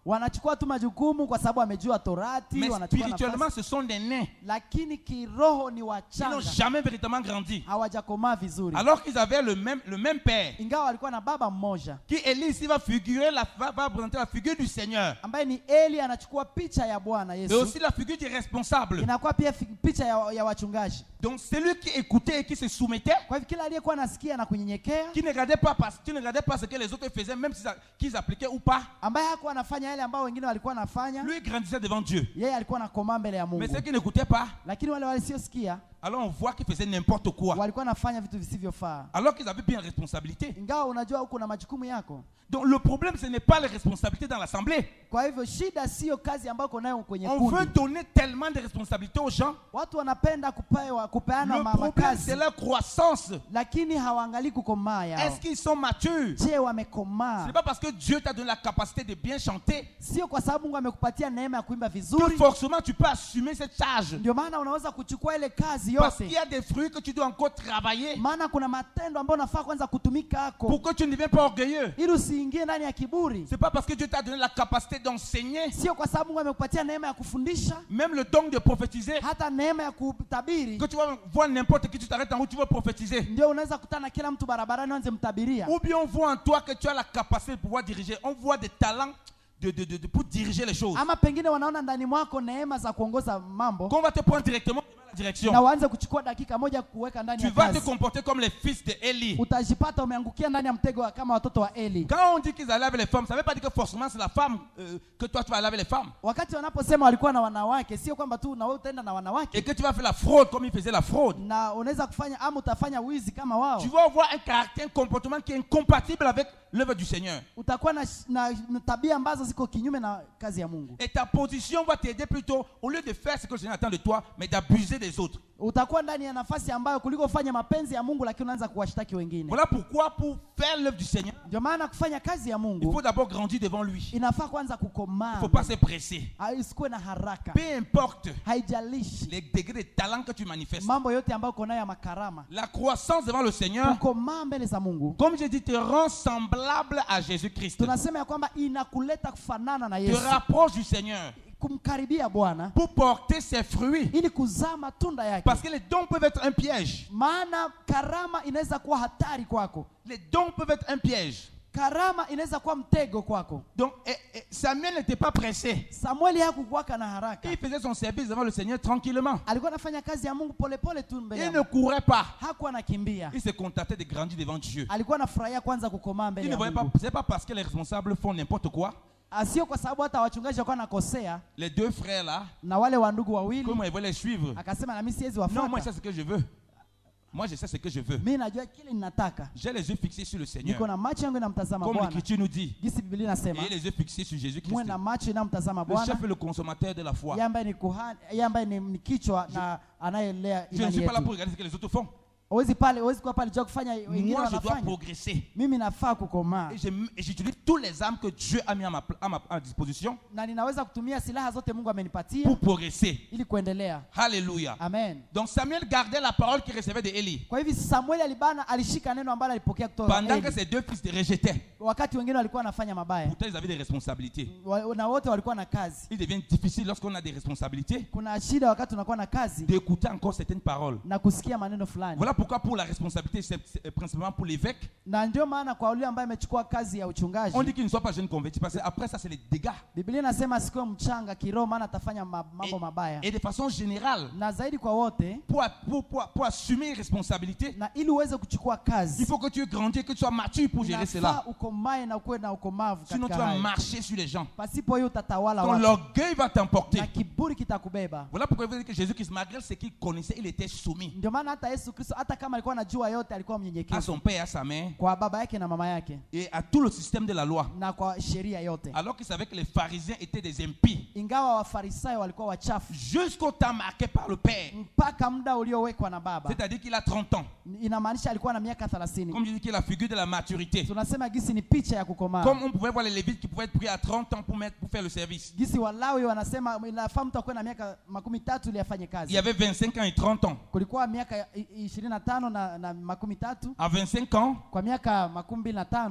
wanachukua tu majukumu kwa sababu wamejua torati, Mais wanachukua spirituellement, nafasi, ce sont des nains. lakini kiroho ni Ils n'ont wachanga, jamais véritablement grandi. hawajakomaa vizuri, Alors qu'ils avaient le même, le même père. ingawa walikuwa na baba mmoja Qui Élie ici va figurer, la, va, va présenter la figure du Seigneur. ambaye ni Eli, anachukua picha ya Bwana Et Yesu, aussi la figure du responsable. inakuwa pia fi- picha ya, ya wachungaji. Donc celui qui écoutait et qui se soumettait, Kwa hivyo kila aliyekuwa anasikia na kunyenyekea, qui ne regardait pas, pas, qui ne regardait pas ce que les autres faisaient, même s'ils a- qu'ils appliquaient ou pas, ambaye hakuwa anafanya yale ambao wengine walikuwa wanafanya, lui grandissait devant Dieu. yeye alikuwa anakomaa mbele ya Mais Mungu. ceux qui n'écoutaient pas, Lakini wale wasiosikia alors on voit qu'ils faisaient n'importe quoi. walikuwa wanafanya vitu visivyofaa, Alors qu'ils avaient bien responsabilité. ingawa unajua huko na majukumu yako. Donc le problème, ce n'est pas les responsabilités dans l'assemblée. Kwa hivyo shida sio kazi ambayo uko nayo kwenye On veut kundi. donner tellement de responsabilités aux gens. Watu wanapenda kupewa kupeana Le ma- problème, makazi, c'est leur croissance. lakini hawaangalii kukomaa yao. Est-ce qu'ils sont matures? Je, Ce wamekomaa? n'est pas parce que Dieu t'a donné la capacité de bien chanter Sio kwa sababu Mungu amekupatia neema ya kuimba que vizuri forcément tu peux assumer cette charge. ndio maana unaweza kuchukua ile kazi Parce qu'il y yote, a des fruits que tu dois encore travailler maana kuna matendo ambayo unafaa kwanza kutumika hako pour que tu ne deviennes pas orgueilleux. ili usiingie ndani ya kiburi. C'est pas parce que Dieu t'a donné la capacité d'enseigner, Sio kwa sababu Mungu amekupatia neema ya kufundisha, même le don de prophétiser, hata neema ya kutabiri, que tu vas voir n'importe qui, tu t'arrêtes en route, tu veux prophétiser. ndio unaweza kutana na kila mtu barabarani anze mtabiria. Ou bien on voit en toi que tu as la capacité de pouvoir diriger. On voit des talents de, de, de, de- pour diriger les choses. Ama pengine wanaona ndani mwako neema za kuongoza mambo Qu'on va te prendre directement dans la direction. na waanze kuchukua dakika moja kuweka ndani Tu ya vas te kazi, comporter comme les fils de Élie. utajipata umeangukia ndani ya mtego wa- kama watoto wa Eli. Quand on dit qu'ils allaient avec les femmes, ça ne veut pas dire que forcément c'est la femme euh, que toi tu vas aller avec les femmes. Wakati wanaposema walikuwa na wanawake, sio kwamba tu na wewe utaenda na Et wanawake que tu vas faire la fraude comme ils faisaient la fraude. na unaweza kufanya ama utafanya wizi kama wao. Tu vas avoir un caractère, un comportement qui est incompatible avec l'œuvre du Seigneur. Utakuwa na, na, na tabia ambazo ziko kinyume na kazi ya Mungu. Et ta position va t'aider plutôt, au lieu de faire ce que le Seigneur attend de toi, mais d'abuser des autres. Utakuwa ndani ya nafasi ambayo kuliko kufanya mapenzi ya Mungu, lakini unaanza kuwashtaki wengine. Voilà pourquoi, pour faire l'œuvre du Seigneur, Ndio maana kufanya kazi ya il Mungu faut d'abord grandir devant lui. Il inafaa kwanza ne kukomaa, faut pas se presser. isikuwe na haraka, Peu importe haijalishi les degrés de talent que tu manifestes. mambo yote ambayo uko nayo ya makarama. La croissance devant le Seigneur, Kukomaa mbele za Mungu comme je dis, te rend semblable à Jésus-Christ. tunasema ya kwamba inakuleta kufanana na Te Yesu, rapproche du Seigneur kumkaribia Bwana pour porter ses fruits. ili kuzaa matunda yake, Parce que les dons peuvent être un piège. maana karama inaweza kuwa hatari kwako, Les dons peuvent être un piège. karama inaweza kuwa mtego kwako. Donc, eh, eh, Samuel n'était pas pressé. Samueli hakukuwaka na haraka, Il faisait son service devant le Seigneur tranquillement. alikuwa anafanya kazi ya Mungu polepole tu mbele ya Il ne Mungu. courait pas. Hakuwa anakimbia, Il se contentait de grandir devant Dieu. alikuwa anafurahia kwanza kukomaa Il mbele ne ya voyait pas, Mungu. c'est pas parce que les responsables font n'importe quoi. Sio kwa sababu hata wachungaji walikuwa nakosea Les deux frères là, na wale wa ndugu wawili, comment ils veulent les suivre? akasema na mimi siwezi Non, moi je wafuata, sais ce que je veux. Moi je sais ce que je veux. mimi najua kile ninataka, J'ai les yeux fixés sur le Seigneur. niko na macho yangu inamtazama Comme Bwana, l'Écriture nous dit. jinsi Biblia inasema Et les yeux fixés sur Jésus-Christ. muwe na macho inamtazama Le Bwana, chef et le consommateur de la foi. yeye ambaye ni kuhani, yeye ambaye ni, ni kichwa na anayelea Je ne imani suis pas là yetu. pour regarder ce que les autres font. Huwezi pale, huwezi kuwa pale jua kufanya wengine Moi je dois wanafanya. progresser. Mimi nafaa kukomaa Et je- et j'utilise tous les armes que Dieu a mis à ma, pla- à ma à disposition na ninaweza kutumia silaha zote Mungu amenipatia pour progresser. ili kuendelea. Alléluia. Amen. Donc Samuel gardait la parole qu'il recevait de Élie. Kwa hivi Samueli alibana, alishika neno ambalo alipokea kutoka Pendant que Eli, ses deux fils le rejetaient. wakati wengine walikuwa wanafanya mabaya. Pourtant ils avaient des responsabilités. Wa- na wote walikuwa na kazi. Il devient difficile lorsqu'on a des responsabilités Kuna shida wakati unakuwa na kazi d'écouter encore certaines paroles. na kusikia maneno fulani. Voilà pourquoi pour la responsabilité, c'est c'est principalement pour l'évêque. Na ndio maana kwa yule ambaye amechukua kazi ya On uchungaji, dit qu'il ne soit pas jeune converti parce qu'après ça c'est les dégâts. Biblia inasema sikuwe mchanga kiroho, maana atafanya ma- mambo mabaya. Et de façon générale, Na zaidi kwa wote, pour, pour, pour, pour assumer une responsabilité, na ili uweze kuchukua il kazi faut que tu grandis, que tu sois mature pour gérer inafaa cela. ukomae na ukuwe na ukomavu Sinon tu katika vas hayo. marcher sur les gens. Pasipo hiyo utatawala Ton watu orgueil va t'emporter. na kiburi kitakubeba. Voilà pourquoi il veut dire que Jésus-Christ, malgré ce qu'il connaissait, il était soumis Ndio maana hata Yesu Kristo, hata kama alikuwa anajua yote, alikuwa à mnyenyekevu son père et à sa mère kwa baba yake na mama yake et à tout le système de la loi. na kwa sheria yote, Alors qu'il savait que les pharisiens étaient des impies. ingawa wafarisayo walikuwa wachafu Jusqu'au temps marqué par le Père. mpaka muda uliowekwa na baba. C'est-à-dire qu'il a trente ans. Inamaanisha alikuwa na miaka thelathini. Comme je dis, qu'il est la figure de la maturité. Tunasema gisi ni picha ya kukomaa. Comme on pouvait voir les Lévites qui pouvaient être pris à trente ans pour, mettre, pour faire le service. Gisi Walawi wanasema inafaa mtu akuwe na miaka makumi tatu ili afanye Il kazi. y avait vingt-cinq ans et trente ans. Kulikuwa miaka ishirini na tano na, na makumi tatu. À vingt-cinq ans, Kwa miaka makumi mbili na tano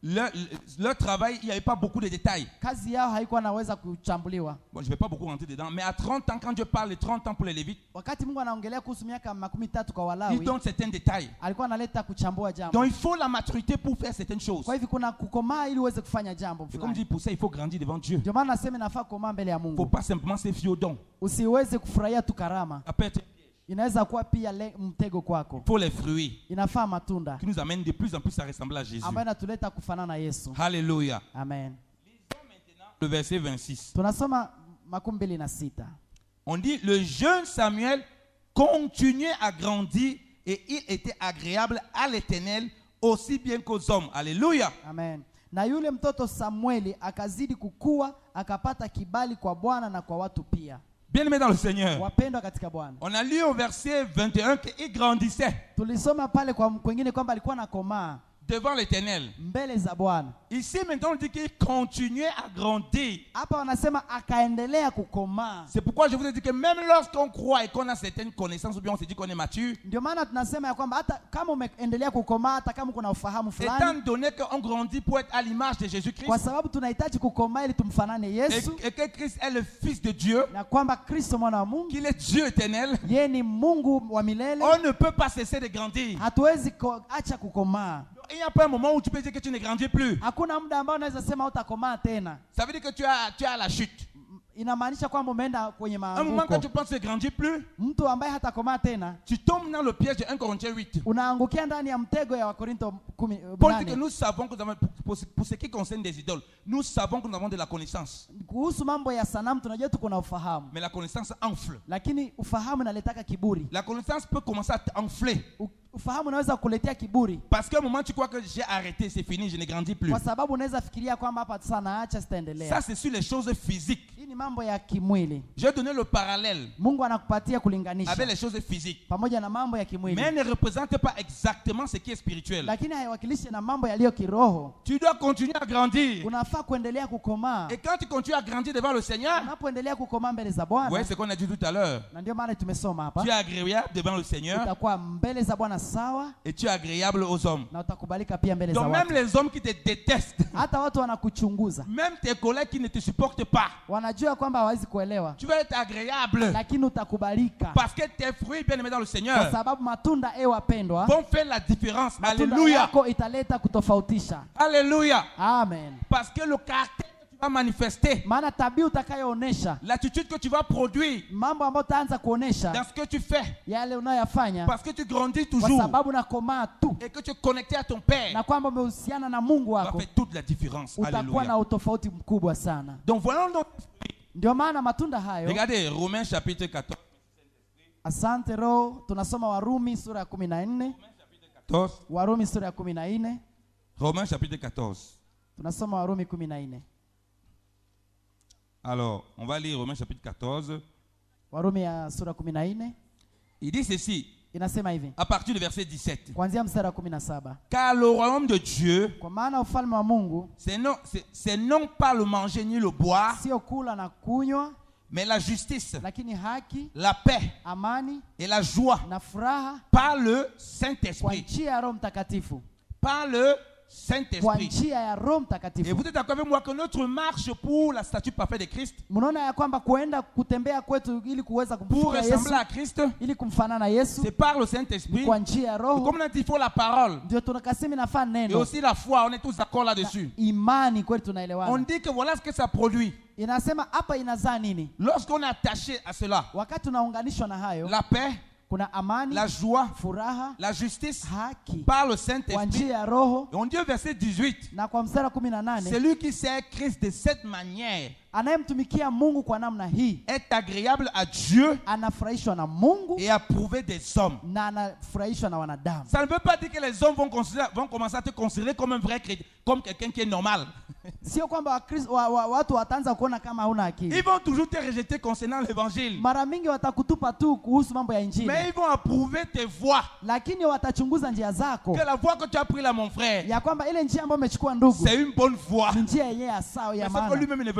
leur, leur travail, il n'y avait pas beaucoup de détails. kazi yao haikuwa naweza kuchambuliwa. Bon, je ne vais pas beaucoup rentrer dedans, mais à trente ans, quand Dieu parle de trente ans pour les Lévites, Wakati Mungu anaongelea kuhusu miaka makumi tatu kwa il Walawi, donne certains détails. alikuwa analeta kuchambua jambo. Donc il faut la maturité pour faire certaines choses. Kwa hivyo kuna kukomaa ili uweze kufanya jambo Et comme fulani. dit pour ça, il faut grandir devant Dieu. Ndio maana nasema inafaa kukomaa mbele ya Il ne faut Mungu. pas simplement se fier aux dons. Usiweze kufurahia tu karama. Ça peut être, Inaweza kuwa pia le, mtego kwako. il faut les fruits Inafaa matunda qui nous amènent de plus en plus à ressembler à Jésus. ambayo inatuleta kufanana na Yesu. Alléluia. Amen. Le verset vingt-six. Tunasoma makumi mbili na sita. On dit, le jeune Samuel continuait à grandir et il était agréable à l'Éternel aussi bien qu'aux hommes. Alléluia. Amen. Na yule mtoto Samueli akazidi kukua, akapata kibali kwa Bwana na kwa watu pia. Bien-aimé dans le Seigneur. Wapendwa katika Bwana. On a lu au verset vingt et un qu'il grandissait Tulisoma pale kwa kwingine kwamba alikuwa na komaa devant l'Éternel. mbele za Bwana. Ici maintenant on dit qu'il continuait à grandir. Hapa wanasema akaendelea kukomaa. C'est pourquoi je vous ai dit que même lorsqu'on croit et qu'on a certaines connaissances ou bien on se dit qu'on est mature, Ndio maana tunasema ya kwamba hata kama umeendelea kukomaa, hata kama kuna ufahamu étant fulani, donné qu'on grandit pour être à l'image de Jésus-Christ kwa sababu tunahitaji kukomaa ili tumfanane et, Yesu, et que Christ est le Fils de Dieu, na kwamba Kristo mwana wa Mungu qu'il est Dieu éternel, yeye ni Mungu wa milele, on ne peut pas cesser de grandir. hatuwezi ko- acha kukomaa. Il n'y a pas un moment où tu peux dire que tu ne grandis plus. Hakuna muda ambao unaweza sema utakomaa tena. Ça veut dire que tu as, tu as la chute. Inamaanisha kwamba umeenda kwenye Un moment quand tu maanguko. penses ne grandir plus, Mtu ambaye hatakomaa tena, tu tombes dans le piège de un Corinthiens huit. unaangukia ndani ya mtego ya Wakorinto kumi Paul dit que nane. nous savons que nous avons, pour, pour, pour ce qui concerne des idoles, nous savons que nous avons de la connaissance. Kuhusu mambo ya sanamu tunajua tuko na ufahamu, Mais la connaissance enfle. lakini ufahamu inaletaka kiburi. La connaissance peut commencer à t'enfler. U- Ufahamu unaweza kukuletea kiburi, Parce qu'à un moment, tu crois que j'ai arrêté, c'est fini, je ne grandis plus. kwa sababu unaweza fikiria kwamba hapa sasa naacha, Ça, sitaendelea. c'est sur les choses physiques. Hii ni mambo ya kimwili. J'ai donné le parallèle Mungu anakupatia avec kulinganisha les choses physiques. pamoja na mambo ya Mais kimwili, elle ne représente pas exactement ce qui est spirituel. lakini haiwakilishi na mambo yaliyo kiroho. Tu dois continuer à grandir. Unafaa kuendelea kukomaa. Et quand tu continues à grandir devant le Seigneur, Unapoendelea kukomaa mbele za vous voyez Bwana, ce qu'on a dit tout à l'heure. na ndio maana tumesoma hapa, Tu es agréable devant le Seigneur utakuwa mbele za Bwana sawa, et tu es agréable aux hommes. na utakubalika pia mbele za Donc même watu. les hommes qui te détestent, Hata watu wanakuchunguza, même tes collègues qui ne te supportent pas, wanajua kwamba hawawezi kuelewa, tu vas être agréable. lakini utakubalika, Parce que tes fruits, bien aimés dans le kwa Seigneur, sababu matunda, e wapendwa, vont faire la différence. matunda Alléluia. yako italeta kutofautisha. Alléluia. Amen. Parce que le caractère que tu vas manifester, Maana tabia utakayoonesha, l'attitude que tu vas produire mambo ambayo utaanza dans kuonesha, ce que tu fais, yale unayoyafanya, parce que tu grandis kwa toujours sababu nakomaa tu et que tu es connecté à ton Père, na kwamba umehusiana na Mungu va wako, faire toute la différence. utakuwa na Alléluia. utofauti mkubwa sana. Donc voilà donc. Ndio maana matunda hayo, Regardez Romains chapitre quatorze. asante Roho, tunasoma Warumi sura ya kumi na nne. quatorze. Warumi sura ya kumi na nne, Romains chapitre quatorze. tunasoma Warumi kumi na nne. Alors, on va lire Romains chapitre quatorze. Warumi ya sura kumi na nne Il dit ceci, inasema hivi, à partir du verset dix-sept. kuanzia mstari wa kumi na saba: Car le royaume de Dieu, kwa maana ufalme wa Mungu c'est non, c'est, c'est non pas le manger ni le boire, sio kula na kunywa, mais la justice, lakini haki, la paix amani et la joie na furaha par le kwa Saint-Esprit. njia ya Roho Mtakatifu, Par le kwa Saint-Esprit. njia ya Roho Et Mtakatifu. vous êtes d'accord avec moi que notre marche pour la statue parfaite de Christ, Mnaona ya kwamba kuenda kutembea kwetu ili kuweza pour kumfikia Yesu, ressembler à Christ, ili kumfanana na Yesu, c'est par le Saint-Esprit. kwa njia ya Roho. Comme on a dit, il faut la parole Ndio tunakasema inafaa et neno, aussi la foi. On est tous d'accord là-dessus. imani kweli, On tunaelewana. dit que voilà ce que ça produit. Inasema hapa inazaa nini? Lorsqu'on est attaché à cela, Wakati unaunganishwa na hayo, la paix, kuna amani, la joie, furaha, la justice, haki par le kwa Saint-Esprit. njia ya Roho. Et on dit au verset dix-huit, Na kwa mstari wa kumi na nane, celui qui sert Christ de cette manière anayemtumikia Mungu kwa namna hii est agréable à Dieu anafurahishwa na Mungu et approuvé des hommes. na anafurahishwa na wanadamu. Ça ne veut pas dire que les hommes vont, considérer- vont commencer à te considérer comme un vrai chrétien, comme quelqu'un qui est normal. Sio kwamba Wakristo- wa, wa, watu wataanza kuona kama hauna akili. Ils vont toujours te rejeter concernant l'évangile. Mara mingi watakutupa tu kuhusu mambo ya Injili, Mais ils vont approuver tes voies. lakini watachunguza njia zako, Que la voie que tu as prise là, mon frère, ya kwamba ile njia ambayo umechukua ndugu c'est une bonne voie. ni njia yenyewe ya sawa ya Mais sauf que maana, lui-même il ne veut pas rentrer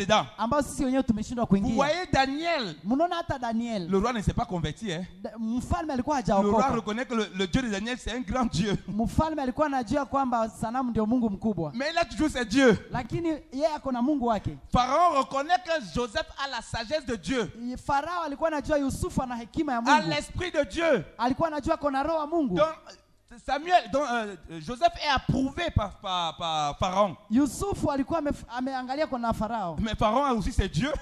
dedans. ambao sisi wenyewe tumeshindwa Vous kuingia. voyez Daniel, Mnaona hata Daniel, le roi ne s'est pas converti. Hein. Da- mfalme alikuwa Le roi hajaokoka. reconnaît que le, le Dieu de Daniel, c'est un grand Dieu. Mfalme alikuwa anajua kwamba sanamu ndio Mungu mkubwa, Mais il a toujours ses dieux. lakini yeye ako na Mungu wake. Pharaon reconnaît que Joseph a la sagesse de Dieu, Farao alikuwa anajua Yusufu ana hekima ya a Mungu, l'esprit de Dieu. alikuwa anajua kona roho wa Mungu. Donc, Samuel, donc, euh, Joseph est approuvé par, par, par Pharaon. Yusufu alikuwa amef- ameangalia kona Farao, Mais Pharaon a aussi ses dieux.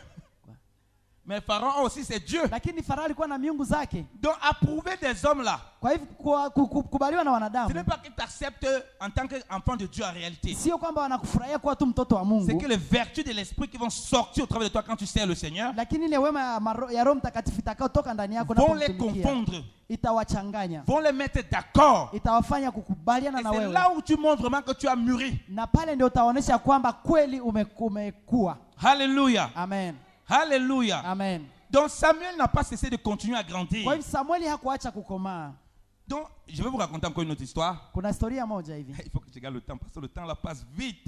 Mais Pharaon a aussi ses dieux. lakini Farao alikuwa na miungu zake. Donc, approuver des hommes là, Kwa hivyo kwa- ku- ku- kubaliwa na ce wanadamu n'est pas qu'ils t'acceptent en tant qu'enfant de Dieu en réalité. sio kwamba wanakufurahia kuwa tu mtoto wa C'est Mungu, que les vertus de l'esprit qui vont sortir au travers de toi quand tu sers le Seigneur lakini ile wema ya maro- ya Roho Mtakatifu itakayotoka ndani yako vont les unapomtumikia confondre, itawachanganya, vont les mettre d'accord. itawafanya kukubaliana Et na c'est wewe, là où tu montres vraiment que tu as mûri. na pale ndio utaonyesha kwamba kweli ume- umekuwa. Alléluia. Amen, Alléluia. amen. Donc Samuel n'a pas cessé de continuer à grandir. Kwa hivyo Samueli hakuacha kukomaa. Donc, je vais vous raconter encore une autre histoire. Kuna historia moja hivi, Il faut que je garde le temps parce que le temps là passe vite.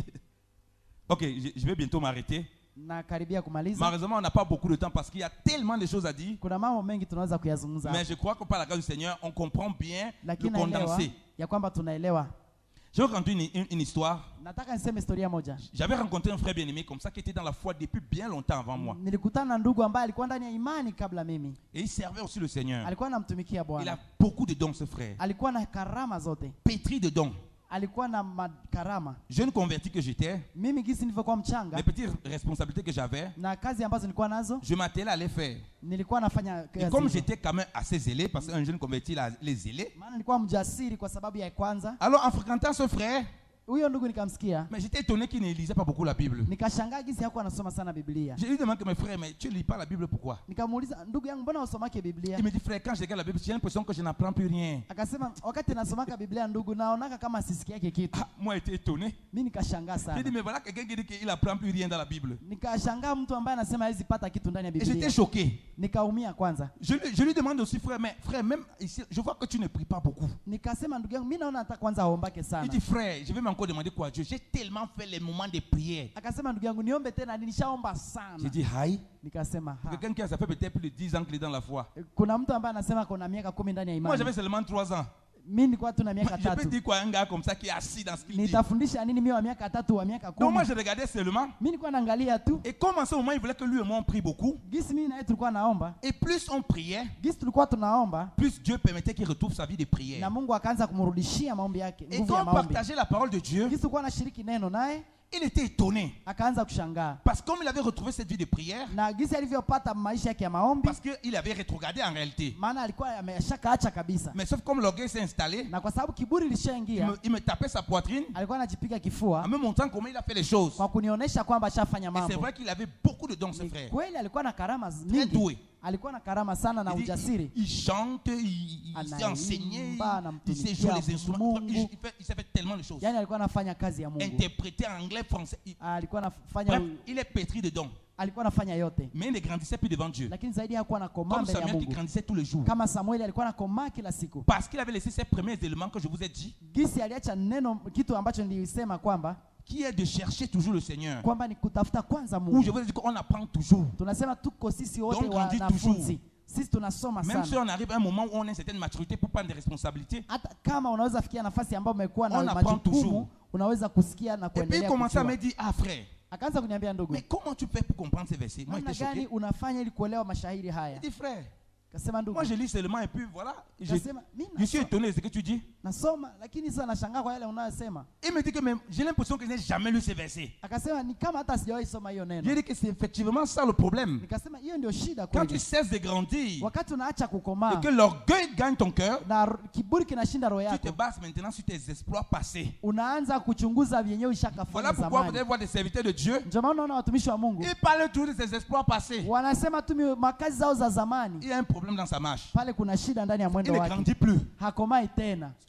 Ok, je, je vais bientôt m'arrêter. na karibia kumaliza. Malheureusement, on n'a pas beaucoup de temps parce qu'il y a tellement de choses à dire. Kuna mambo mengi tunaweza kuyazungumza, Mais je crois que par la grâce du Seigneur, on comprend bien le lakini naelewa condensé. ya kwamba tunaelewa. Je vais vous raconter une, une- une histoire. Nataka niseme historia moja. J'avais rencontré un frère bien-aimé comme ça qui était dans la foi depuis bien longtemps avant moi. Nilikutana na ndugu ambaye alikuwa ndani ya imani kabla mimi, Et il servait aussi le Seigneur. alikuwa anamtumikia Il a Bwana, beaucoup de dons, ce frère. alikuwa na karama zote, Pétri de dons. alikuwa na makarama. Jeune converti que j'étais, Mimi gisi nilivyokuwa mchanga les petites responsabilités que j'avais, na kazi ambazo nilikuwa nazo, je m'attelais à les faire. nilikuwa nafanya Et kazi comme hizo. j'étais quand même assez zélé, parce qu'un jeune converti, il a les zélés. Maana nilikuwa mjasiri kwa sababu ya kwanza. Alors en fréquentant ce frère, Huyo ndugu nikamsikia, mais j'étais étonné qu'il ne lisait pas beaucoup la Bible. nikashangaa gisi hakuwa anasoma sana Biblia. Je lui demande que mes frères, mais tu ne lis pas la Bible pourquoi? Nikamuuliza, ndugu yangu, mbona usomake Biblia? Il me dit, frère, quand je regarde la Bible, j'ai l'impression que je n'apprends plus rien. Akasema wakati nasomaka Biblia ndugu, naonaka kama sisikiake kitu. Ah, moi, j'étais étonné. Mimi nikashangaa J'ai dit, sana, mais voilà quelqu'un qui dit qu'il n'apprend plus rien dans la Bible. nikashangaa mtu ambaye anasema hawezi pata kitu ndani ya Et j'étais Biblia. choqué. Nikaumia kwanza, Je lui, je lui demande aussi, frère, mais frère, même ici, je vois que tu ne pries pas beaucoup. nikasema ndugu yangu, mimi naona hata kwanza haombake Il sana. dit, frère, je vais encore demander quoi à Dieu. J'ai tellement fait les moments de prière. Akasema ndugu yangu, niombe tena, nilishaomba J'ai sana. dit, aïe. Nikasema ha. Quelqu'un qui a ça fait peut-être plus de dix ans qu'il est dans la foi. Kuna mtu ambaye anasema kuna miaka kumi ndani ya Moi, j'avais imani. seulement trois ans. Mimi nilikuwa tu na miaka Je peux tatu. dire quoi à un gars comme ça qui est assis dans ce qu'il dit. Nitafundisha nini mimi wa miaka tatu wa miaka Donc kumi? moi, je regardais seulement. Mimi nilikuwa naangalia tu. Et comme en ce moment, il voulait que lui et moi, on prie beaucoup. Gisi mimi na yeye tulikuwa naomba. Et plus on priait, Gisi tulikuwa tunaomba plus Dieu permettait qu'il retrouve sa vie de prière. na Mungu akaanza kumrudishia maombi yake, Et nguvu quand ya on maombi. partageait la parole de Dieu, Gisi tulikuwa nashiriki neno naye, il était étonné. akaanza kushangaa. Parce que comme il avait retrouvé cette vie de prière, Na gisi alivyopata maisha yake ya maombi, parce qu'il avait rétrogradé en réalité. maana alikuwa ameshakaacha kabisa. Mais sauf comme l'orgueil s'est installé, Na kwa sababu kiburi il lishaingia, me, il me tapait sa poitrine alikuwa anajipiga en kifua me montrant comment il a fait les choses. kwa kunionyesha kwamba ashafanya Et c'est mambo. vrai qu'il avait beaucoup de dons, ce Ni frère. kweli alikuwa na karama Très nyingi, doué. alikuwa na karama sana na Il, dit, ujasiri. il- il chante, il, il s'est Anaimba, enseigné, il, anamtumikia il sait jouer les instruments. Il, Mungu. il fait, il sait faire tellement de choses. Yani alikuwa anafanya kazi ya Mungu, Interpréter en anglais, français. Il- alikuwa anafanya bref, il est pétri de dons. alikuwa anafanya yote, Mais il ne grandissait plus devant Dieu. lakini zaidi hakuwa na komaa Comme mbele ya Samuel qui Mungu grandissait tous les jours. kama Samueli alikuwa na komaa kila siku. Parce qu'il avait laissé ces premiers éléments que je vous ai dit, Gisi aliacha neno, kitu ambacho nilisema kwamba qui est de chercher toujours le Seigneur. kwamba ni kutafuta kwanza Où Mungu. je vous ai dit qu'on apprend toujours. Tunasema tuko sisi wote Donc, grandit wanafunzi, sisi tunasoma Même si sana. on arrive à un moment où on a une certaine maturité pour prendre des responsabilités. Hata kama unaweza fikia nafasi ambayo umekuwa On na apprend toujours. majukumu, unaweza kusikia na Et puis il kuendelea commençait à kujua. me dire, ah frère, Akaanza kuniambia, ndugu, mais comment tu fais pour comprendre ces versets? Moi namna j'étais gani choqué. unafanya ili kuelewa mashahiri Il haya? dit, frère, Kasema, ndugu, moi je lis seulement et puis voilà. Je, kasema mimi je suis nasoma, étonné de ce que tu dis. nasoma lakini sasa nashangaa kwa yale unayosema. Il me dit que même, j'ai l'impression que je n'ai jamais lu ces versets. Akasema ni kama hata sijawahi soma hiyo J'ai neno. dit que c'est effectivement ça le problème. Nikasema hiyo ndio shida Quand tu kweli. cesses de grandir Wakati unaacha et kukomaa que l'orgueil gagne ton cœur, na r- kiburi kinashinda roho tu te yako, bases maintenant sur tes exploits passés. unaanza kuchunguza vyenyewe Voilà ushakafanya pourquoi vous zamani. allez voir des serviteurs de Dieu. Ndio maana unaona watumishi wa Mungu Ils parlent toujours de ses exploits passés. wanasema tu mi- makazi zao za zamani. Il y a un problème dans sa marche. Pale kuna shida ndani ya Il mwendo ne wake, grandit plus. hakomai tena. C'est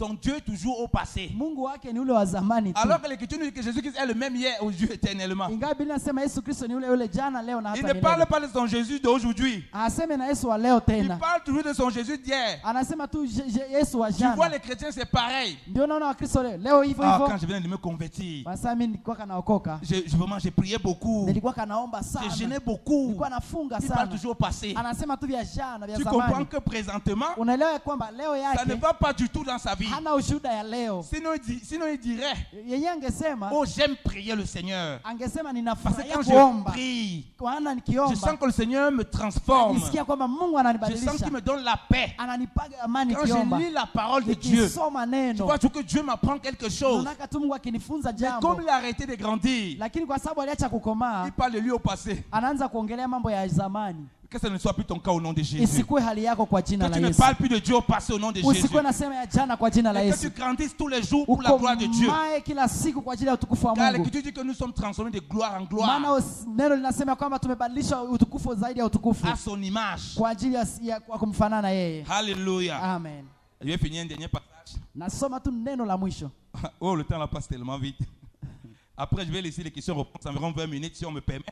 Ton Dieu est toujours au passé. Mungu wake ni ule wa zamani tu. Alors que l'Écriture nous dit que Jésus-Christ est le même hier, aujourd'hui, éternellement. Ingawa Biblia inasema Yesu Kristo ni ule ule jana, leo na Il hata ne parle milele. pas de son Jésus d'aujourd'hui. Aseme na Yesu wa leo Il tena. parle toujours de son Jésus d'hier. Anasema tu Je- Je- Yesu wa Tu vois, jana. les chrétiens, c'est pareil. Ndio naona Wakristo leo leo hivyo Ah, quand hivyo. je venais de me convertir, Basi mimi nilikuwa kanaokoka. j'ai j'ai vraiment j'ai prié beaucoup. Nilikuwa kanaomba J'ai sana. gêné beaucoup. Nilikuwa nafunga Il parle sana. toujours au passé. Anasema tu vya jana, vya Tu comprends zamani. que présentement, Unaelewa kwamba leo ça ne yake va pas du tout dans sa vie. hana ushuhuda ya leo. Sinon, il, dit- sinon, il dirait, Yeye angesema oh, j'aime prier le Seigneur. angesema Parce que ninafurahia quand je kuomba. prie, Kwa maana je nikiomba sens que le Seigneur me transforme. nisikia kwamba Mungu Je sens ananibadilisha. qu'il me donne la paix. Ananipaga amani Quand nikiomba. je lis la parole de Dieu, Nikisoma tu neno. vois, tu vois que Dieu m'apprend quelque chose. Naona tu Mungu akinifunza Mais jambo. comme il a arrêté de grandir, Lakini kwa sababu aliacha kukomaa, il parle de lui au passé. anaanza kuongelea mambo ya zamani. Que ce ne soit plus ton cas au nom de Jésus. Isikuwe hali yako kwa jina Que la tu ne Yesu. parles plus de Dieu au passé au nom de Jésus. Usikuwe nasema ya jana kwa jina la Et que Yesu. tu grandisses tous les jours pour la gloire de Dieu. Ukomae kila siku kwa ajili ya utukufu wa Car Mungu. l'Écriture dit que nous sommes transformés de gloire en gloire Maana us- neno linasema kwamba tumebadilisha utukufu zaidi ya utukufu à son image. kwa ajili ya, ya kwa kumfanana yeye. Alléluia. Amen. Je vais finir un dernier passage. Nasoma tu neno la mwisho. Oh, le temps là passe tellement vite. Après, je vais laisser les questions reprendre environ vingt minutes si on me permet.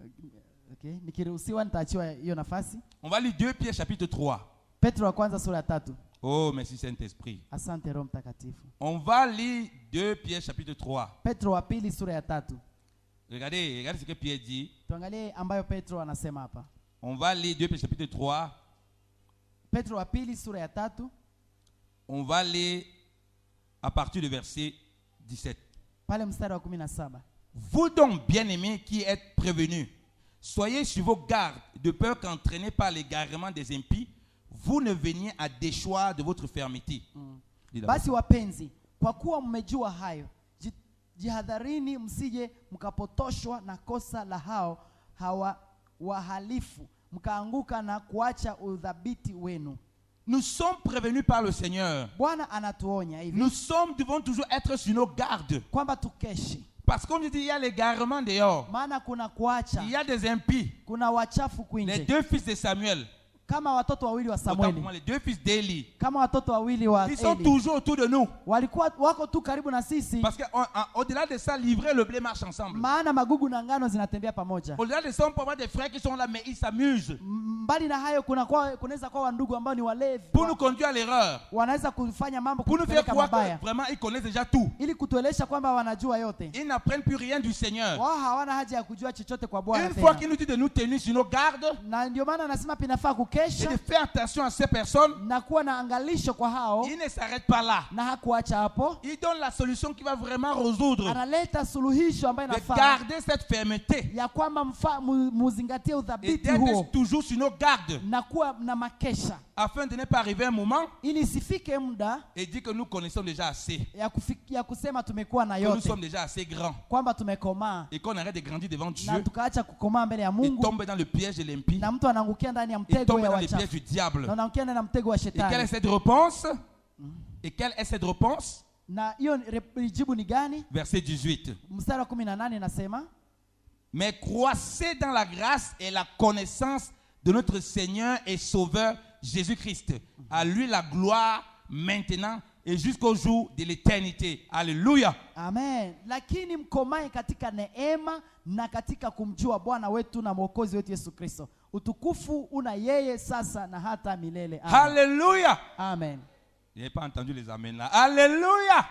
Okay. Nikiruhusiwa nitaachiwa hiyo nafasi. On va lire deux Pierre chapitre trois. Petro wa kwanza sura ya tatu. Oh, merci Saint-Esprit. Asante Roho Mtakatifu. On va lire deux Pierre chapitre trois. Petro wa pili sura ya tatu. Regardez, regardez ce que Pierre dit. Tuangalie ambayo Petro anasema hapa. On va lire deux Pierre chapitre trois. Petro wa pili sura ya tatu. On va lire à partir du verset dix-sept. Pale mstari wa kumi na saba. Vous donc, bien-aimés qui êtes prévenus, soyez sur vos gardes, de peur qu'entraînés par l'égarement des impies, vous ne veniez à déchoir de votre fermeté. Dis d'abord. Basi wapenzi, kwa kuwa mmejua hayo, ji- jihadharini msije mkapotoshwa na kosa la hao hawa wahalifu, mkaanguka na kuacha udhabiti wenu. Nous sommes prévenus par le Seigneur. Bwana anatuonya hivi Nous sommes, devons toujours être sur nos gardes. kwamba tukeshe, Parce qu'on nous dit il y a l'égarement dehors. maana kuna kuacha, Il y a des impies. kuna wachafu Les kwinje, deux fils de Samuel, kama watoto wawili wa autant pour Samueli, moi, les deux fils d'Élie, kama watoto wawili wa ils sont Eli, toujours autour de nous. walikuwa wako tu karibu na sisi, Parce qu'au-delà de ça, livrer le blé marche ensemble. maana magugu na ngano zinatembea pamoja. Au-delà de ça, on peut avoir des frères qui sont là, mais ils s'amusent Mbali na hayo, kuna kwa kunaweza kuwa wandugu ambao ni walevi, pour nous conduire à l'erreur. wanaweza kufanya mambo Pour nous faire kutupeleka croire que mabaya, vraiment ils connaissent déjà tout. ili kutuelesha kwamba wanajua yote. Ils n'apprennent plus rien du Seigneur. Wao hawana haja ya kujua chochote kwa Bwana Une fois tena. qu'il nous dit de nous tenir sur nos gardes Na ndio maana anasema pinafaa et kukesha de faire attention à ces personnes, na kuwa na angalisho kwa hao, il ne s'arrête pas là. na hakuacha hapo, Il donne la solution qui va vraiment résoudre. analeta suluhisho ambayo De inafaa garder cette fermeté ya kwamba mfa- mu- muzingatie et udhabiti huo d'être toujours sur nos gardes na kuwa na makesha, afin de ne pas arriver un moment ili isifike muda et dire que nous connaissons déjà assez, ya, kufik, ya kusema tumekuwa na que nous yote, sommes déjà assez grands kwamba tumekomaa et qu'on arrête de grandir devant na Dieu tukaacha kukomaa mbele ya et Mungu, tomber dans le piège de l'impie na mtu anaangukia ndani ya et mtego tomber ya dans le piège wachafu, du diable. na unaangukia ndani ya mtego wa Et quelle est shetani. cette réponse? Et quelle est cette réponse? Na hiyo re- jibu ni gani? Verset dix-huit. Mstari wa kumi na nane inasema, Mais croissez dans la grâce et la connaissance de notre Seigneur et Sauveur Jésus-Christ. À lui la gloire maintenant et jusqu'au jour de l'éternité. Alléluia. amen. Lakini mkomae katika neema na katika kumjua Bwana wetu na Mwokozi wetu Yesu Kristo. Utukufu una yeye sasa na hata milele. Amen. Alléluia. Amen. Je n'ai pas entendu les amens là. Alléluia.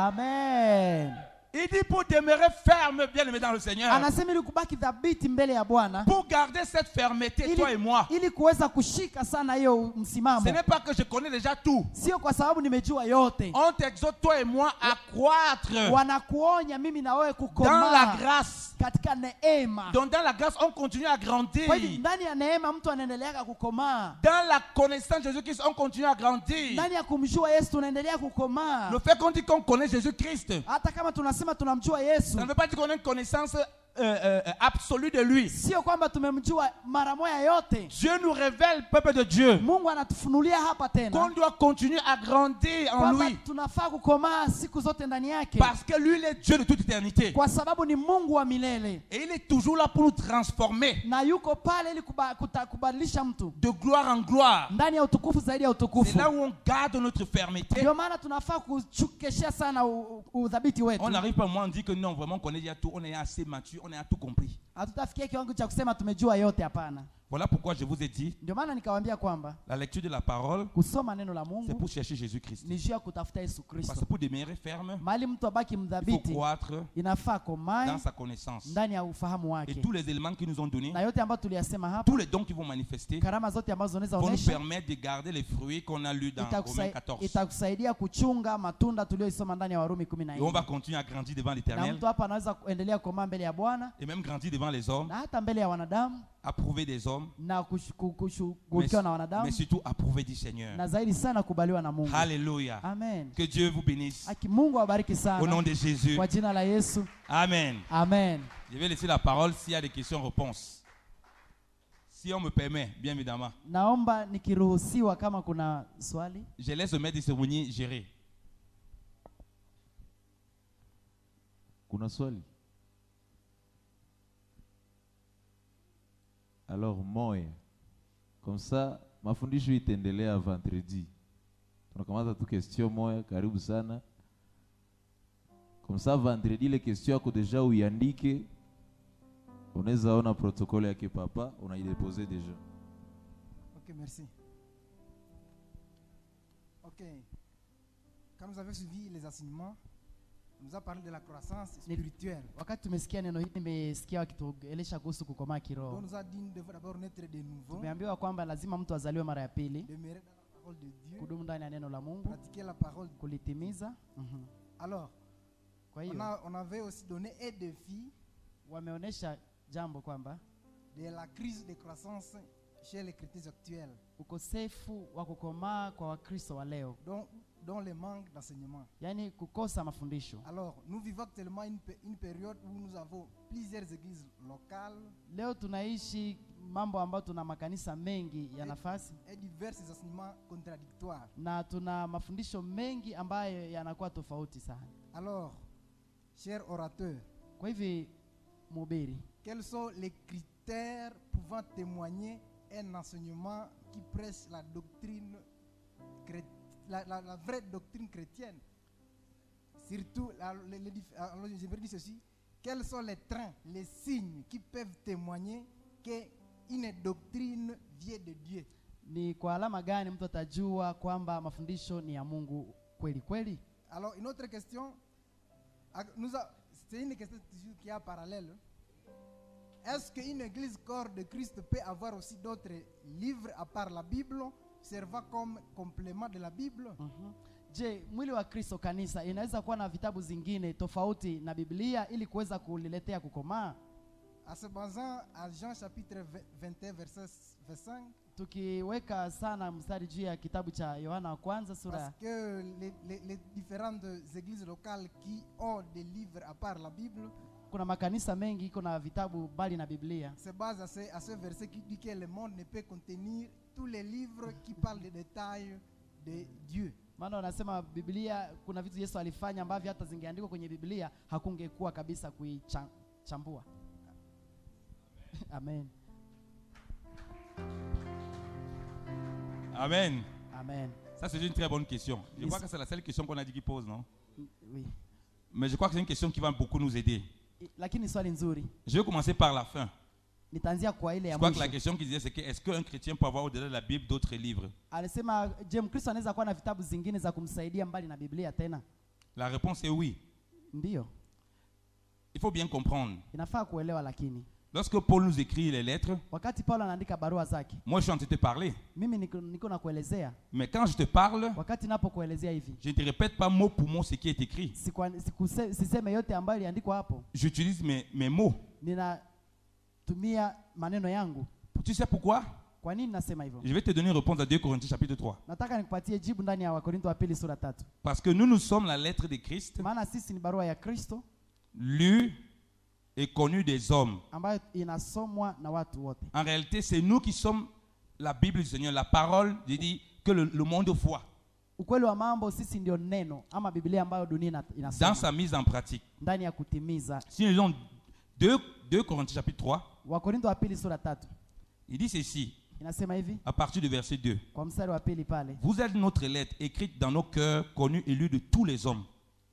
Amen. Il dit pour demeurer ferme, bien aimé dans le Seigneur. Anasema ili kubaki thabiti mbele ya Bwana, Pour garder cette fermeté, ili, toi et moi. ili kuweza kushika sana hiyo msimamo. Ce n'est pas que je connais déjà tout. Sio kwa sababu nimejua yote. On t'exhorte, toi et moi, à croître Wanakuonya mimi na wewe dans la kukomaa grâce. katika neema. Donc dans la grâce, on continue à grandir. Kwa hivyo ndani ya neema mtu anaendelea kukomaa. Dans la connaissance de Jésus-Christ, on continue à grandir. Ndani ya kumjua Yesu tunaendelea kukomaa. Le fait qu'on dit qu'on connaît Jésus-Christ, Hata kama tunasema tunamjua Yesu, ça ne veut pas dire qu'on a une connaissance euh, euh, absolu de lui. sio kwamba tumemjua mara moja yote. Dieu nous révèle, peuple de Dieu, Mungu anatufunulia hapa tena qu'on doit continuer à grandir en kwamba lui. tunafaa kukomaa siku zote ndani yake, Parce que lui, il est Dieu de toute éternité. kwa sababu ni Mungu wa milele Et il est toujours là pour nous transformer na yuko pale ili kuba, kuta, kubadilisha mtu de gloire en gloire. ndani ya utukufu zaidi ya C'est utukufu. là où on garde notre fermeté. Ndio maana tunafaa kuchukeshea sana u- u- udhabiti wetu. On n'arrive pas moi, on dit que non, vraiment, on connaît déjà tout, on est assez mature, on a tout compris. Hatutafikia kiwango cha kusema tumejua yote, hapana. Voilà pourquoi je vous ai dit, Ndio maana nikawaambia kwamba la lecture de la parole, kusoma neno la c'est Mungu pour chercher Jésus-Christ. ni juu ya kutafuta Yesu Parce Kristo. que pour demeurer ferme, Mahali mtu abaki il faut mdhabiti, croître inafaa komae dans sa connaissance. ndani ya ufahamu Et wake, tous les éléments qu'ils nous ont donnés, na yote ambayo tuliyasema hapa, tous les dons qui vont manifester, karama zote ambazo zinaweza vont nous onyesha, permettre de garder les fruits qu'on a lus dans Romains itakusai- quatorze. itakusaidia kuchunga matunda tuliyoisoma ndani ya Warumi kumi na Et on va nne. continuer à grandir devant Na l'Éternel mtu hapa anaweza kuendelea kukomaa mbele ya Bwana et même grandir devant les hommes, na hata mbele ya wanadamu approuver des hommes, na kush- ku- mais, kushughulikiwa na mais wanadamu surtout approuver du Seigneur. na zaidi sana kubaliwa na Mungu. Alléluia. Amen. Que Dieu vous bénisse. Aki Mungu awabariki Au nom sana de Jésus. kwa jina la Yesu. Amen. Amen. Je vais laisser la parole s'il y a des questions-réponses. Si on me permet, bien évidemment. Naomba nikiruhusiwa, kama kuna swali. Je laisse le maître de cérémonie gérer. Kuna swali? Alors moya, comme ça mafundisho itaendelea vendredi. Tunakamata tu question moya, karibu sana. Comme ça vendredi les questions yako deja uiandike, unaweza ona protokole yake papa, unaideposer deja. Ok, merci. Ok. Quand nous avons suivi les enseignements, on nous a parlé de la croissance spirituelle. Wakati tumesikia neno hili, nimesikia wakituelesha kuhusu kukomaa On kiroho. nous a dit nous devons d'abord naître de nouveau, Tumeambiwa kwamba lazima mtu azaliwe mara ya pili, demeurer dans la parole de Dieu, kudumu ndani ya neno la Mungu, pratiquer la parole. kulitimiza. Mhm. Alors, Kwa on, hiyo a, on avait aussi donné un défi wameonyesha jambo kwamba de la crise de croissance chez les chrétiens actuels, ukosefu wa kukomaa kwa Wakristo wa leo, dont, dont le manque d'enseignement. yaani kukosa mafundisho. Alors, nous vivons actuellement une, pe- une période où nous avons plusieurs églises locales Leo tunaishi mambo ambayo tuna makanisa mengi ya nafasi et divers enseignements contradictoires. na tuna mafundisho mengi ambayo yanakuwa tofauti sana. Alors, chers orateurs, Kwa hivi mhubiri, quels sont les critères pouvant témoigner un enseignement qui prêche la doctrine chrét- la, la- la vraie doctrine chrétienne? Surtout, la- les- les dif- alors, je vais dire ceci, quels sont les traits, les signes qui peuvent témoigner qu'une doctrine vient de Dieu? ni kwa alama gani mtu atajua kwamba mafundisho ni ya Mungu kweli kweli? Alors, une autre question, ah, nous a- c'est une question toujours qui est parallèle. Est-ce qu'une église corps de Christ peut avoir aussi d'autres livres à part la Bible, servant comme complément de la Bible? Mhm. Je, mwili wa Kristo, kanisa, inaweza kuwa na vitabu zingine tofauti na Biblia ili kuweza kuliletea kukomaa? En se basant à Jean chapitre vingt et un verset vingt-cinq, Tukiweka sana mstari juu ya kitabu cha Yohana wa kwanza sura parce que les, les- les différentes églises locales qui ont des livres à part la Bible kuna makanisa mengi iko na vitabu bali na Biblia. se basent à ce, à ce verset qui dit que le monde ne peut contenir tous les livres qui parlent des détails de Dieu. Maana wanasema Biblia kuna vitu Yesu alifanya ambavyo hata zingeandikwa kwenye Biblia hakungekuwa kabisa kuichambua. Amen. Amen. Amen. Ça, c'est une très bonne question. Je Yes. crois que c'est la seule question qu'on a dit qu'il pose, non? Oui. Mais je crois que c'est une question qui va beaucoup nous aider. I- Lakini swali nzuri. Je vais commencer par la fin. Nitaanzia kwa ile Je ya crois que la mwisho. question qu'il disait, c'est que est-ce qu'un chrétien peut avoir au-delà de la Bible d'autres livres? Alisema, je, Mkristo anaweza kuwa na vitabu zingine za kumsaidia mbali na Biblia tena? La réponse est oui. Ndiyo. Il faut bien comprendre. Inafaa kuelewa, lakini Lorsque Paul nous écrit les lettres, wakati Paulo anaandika barua zake, moi je suis en train de te parler. mimi niko, niko na kuelezea. Mais quand je te parle, Wakati napokuelezea hivi, je ne te répète pas mot pour mot ce qui est écrit. sikwa- sikuse- siseme yote ambayo iliandikwa hapo, J'utilise mes, mes mots. ninatumia maneno yangu. Tu sais pourquoi? Kwa nini nasema hivyo? Je vais te donner une réponse à deux Corinthiens chapitre trois. Nataka nikupatie jibu ndani ya Wakorintho wa pili sura tatu. Parce que nous, nous sommes la lettre de Christ, Maana sisi ni barua ya Kristo, lue est connue des hommes. ambayo inasomwa na watu wote. En réalité, c'est nous qui sommes la Bible du Seigneur, la parole, je dis, que le, le monde voit. Ukweli wa mambo, sisi ndio neno ama Biblia ambayo dunia ina- Dans inasoma sa mise en pratique. ndani ya kutimiza. Si nous lisons deux, deux Corinthiens chapitre trois, Wakorintho wa pili sura tatu il dit ceci, inasema hivi à partir du verset deux. kwa mstari wa pili pale: Vous êtes notre lettre écrite dans nos cœurs, connue et lue de tous les hommes.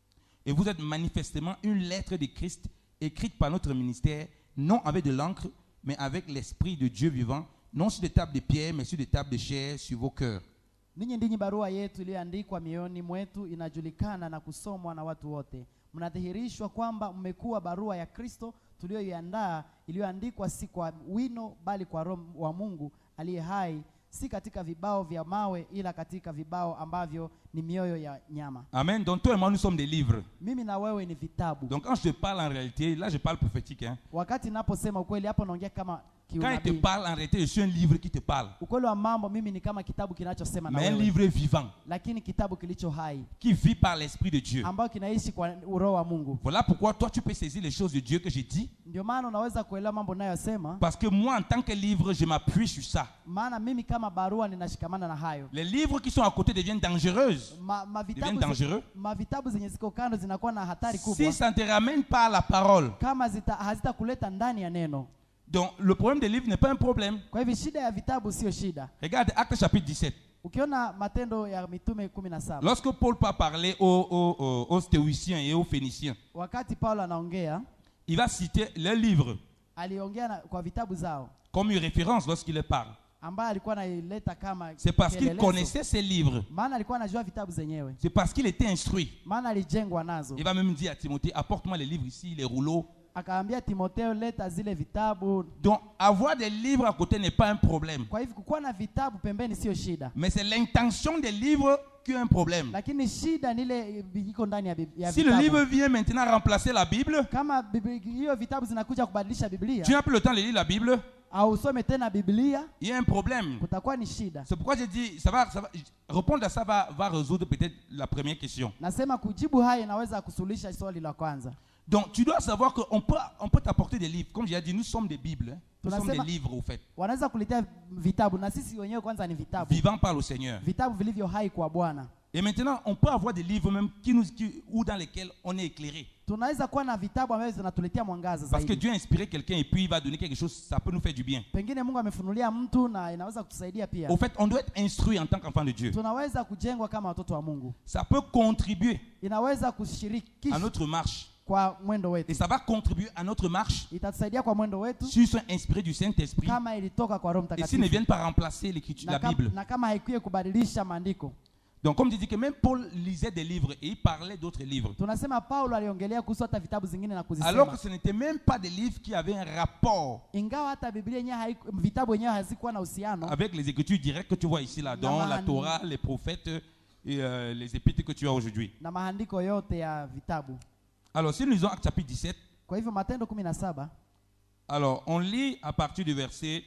Et vous êtes manifestement une lettre de Christ écrite par notre ministère, non avec de l'encre, mais avec l'Esprit de Dieu vivant, non sur des tables de pierre, mais sur des tables de chair, sur vos cœurs. Ninyi ndinyi barua yetu iliyoandikwa mioyoni mwetu, inajulikana na kusomwa na watu wote. Mnadhihirishwa kwamba mmekuwa barua ya Kristo tuliyoiandaa, iliyoandikwa si kwa wino bali kwa Roho wa Mungu aliye hai, si katika vibao vya mawe ila katika vibao ambavyo ni mioyo ya nyama. Amen. Donc toi et moi, nous sommes des livres. Mimi na wewe ni vitabu. Donc quand je te parle en réalité, là je parle prophétique. Hein. Wakati naposema ukweli hapo naongea kama Quand il te kiunabii. parle en réalité, je suis un livre qui te parle. Ukweli wa mambo, mimi ni kama kitabu kinachosema na Mais un wewe, livre vivant, lakini kitabu kilicho hai qui vit par l'Esprit de Dieu. ambayo kinaishi kwa Roho wa Mungu. Voilà pourquoi toi tu peux saisir les choses de Dieu que j'ai dit. Ndio maana unaweza kuelewa mambo ninayosema, Parce que moi en tant que livre, je m'appuie sur ça. maana mimi kama barua ninashikamana na hayo. Les livres qui sont à côté deviennent dangereuses. Ma, ma Deviennent vitabu, dangereux. zi, ma vitabu zenye ziko kando zinakuwa na hatari kubwa Si ça ne te ramène pas à la parole. kama zita, hazitakuleta ndani ya neno. Donc le problème des livres n'est pas un problème. Kwa hivyo shida ya vitabu sio shida. Regarde Actes chapitre dix-sept. Ukiona Matendo ya Mitume kumi na saba, Lorsque Paul va parler aux, aux, aux, aux Stéouiciens et aux Phéniciens, wakati Paulo anaongea, il va citer leurs livres aliongea na, kwa vitabu zao comme une référence lorsqu'il les parle. ambaye alikuwa anaileta kama C'est parce qu'il kielelezo. connaissait ces livres. Maana alikuwa anajua vitabu zenyewe, C'est parce qu'il était instruit. maana alijengwa nazo. Il va même dire à Timothée, apporte-moi les livres ici, les rouleaux. Akaambia Timotheo, leta zile vitabu. Donc avoir des livres à côté n'est pas un problème. Kwa hivyo kukuwa na vitabu pembeni sio shida, Mais c'est l'intention des livres qui est un problème. lakini shida ni ile iko ndani ya, bib- ya Si le vitabu. livre vient maintenant remplacer la Bible, Kama Bibli- hiyo vitabu zinakuja kubadilisha Biblia tu n'as plus le temps de lire la Bible, au usome tena Biblia, il y a un problème. kutakuwa ni shida. C'est pourquoi j'ai dit, ça va, ça va, répondre à ça va, va résoudre peut-être la première question. Nasema kujibu haya inaweza kusuluhisha swali la kwanza. Donc tu dois savoir qu'on peut, on peut t'apporter des livres. Comme j'ai dit, nous sommes des Bibles. hein. Nous sommes des Tunasema- livres au fait. Wanaweza kuletea vitabu na sisi wenyewe kwanza ni vitabu, Vivant par le Seigneur. vitabu vilivyo hai kwa Bwana. Et maintenant, on peut avoir des livres même qui nous, qui, ou dans lesquels on est éclairé. Tunaweza kuwa na vitabu ambavyo zinatuletea mwangaza Parce que zaidi. Dieu a inspiré quelqu'un et puis il va donner quelque chose, ça peut nous faire du bien. Pengine Mungu amefunulia mtu na inaweza kutusaidia pia. Au fait, on doit être instruit en tant qu'enfant de Dieu. Tunaweza kujengwa kama watoto wa Mungu, Ça peut contribuer inaweza à kushirikisha notre marche. kwa mwendo Et wetu, ça va contribuer à notre marche itatusaidia kwa mwendo wetu s'ils sont inspirés du Saint-Esprit. kama ilitoka kwa Roho Et s'ils ne Mtakatifu, viennent pas remplacer l'écriture, na, la kam, Bible. na kama haikuye kubadilisha maandiko. Donc comme je dis que même Paul lisait des livres et il parlait d'autres livres. Tunasema Paulo aliongelea kuhusu hata vitabu zingine na Alors kuzisema, que ce n'était même pas des livres qui avaient un rapport ingawa hata Biblia yenyewe haiku- vitabu yenyewe hazikuwa na uhusiano avec les écritures directes que tu vois ici, là, dont la Naman- Torah, les prophètes et euh, les épîtres que tu as aujourd'hui. na maandiko yote ya vitabu. Alors si nous lisons Actes chapitre dix-sept, Kwa hivyo Matendo kumi na saba, alors on lit à partir du verset,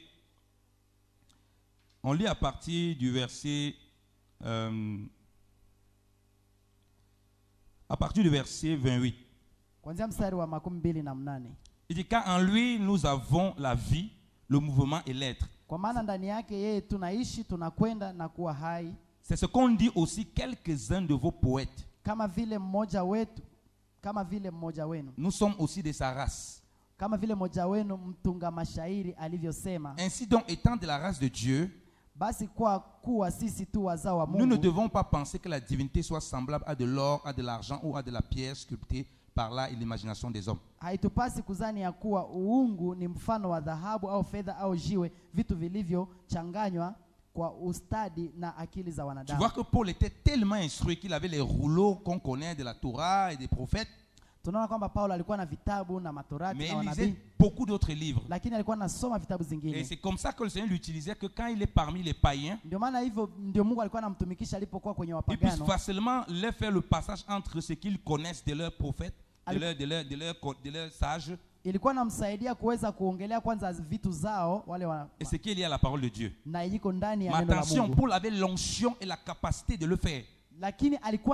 on lit à partir du verset, euh, à partir du verset vingt-huit. kuanzia mstari wa makumi mbili na mnane. Il dit car en lui nous avons la vie, le mouvement et l'être. Kwa maana ndani yake yeye tunaishi, tunakwenda na kuwa hai, C'est ce qu'ont dit aussi quelques-uns de vos poètes. kama vile mmoja wetu kama vile mmoja wenu Nous sommes aussi de sa race. kama vile mmoja wenu mtunga mashairi alivyosema, Ainsi donc, étant de la race de Dieu, basi kwa kuwa sisi tu wazao wa nous ne Mungu, devons pas penser que la divinité soit semblable à de l'or, à de l'argent ou à de la pierre sculptée par là et l'imagination des hommes. haitupasi kuzani ya kuwa uungu ni mfano wa dhahabu au fedha au jiwe, vitu vilivyochanganywa kwa ustadi na akili za Tu wanadamu. vois que Paul était tellement instruit qu'il avait les rouleaux qu'on connaît de la Torah et des prophètes, Tunaona kwamba Paulo alikuwa na vitabu na matorati mais na il wanabii, lisait beaucoup d'autres livres. lakini alikuwa anasoma vitabu Et zingine. c'est comme ça que le Seigneur l'utilisait, que quand il est parmi les païens, Ndio maana hivyo ndio Mungu alikuwa anamtumikisha alipokuwa kwenye il puisse wapagano, facilement leur faire le passage entre ce qu'ils connaissent de leurs prophètes, de Al- leurs de leur, de leur, de leurs sages, ilikuwa namsaidia kuweza kuongelea kwanza vitu zao wale wa, et ce qui est lié à la parole de Dieu. na iko ndani ya Mais neno la attention, Mungu, Paul avait l'onction et la capacité de le faire. lakini alikuwa na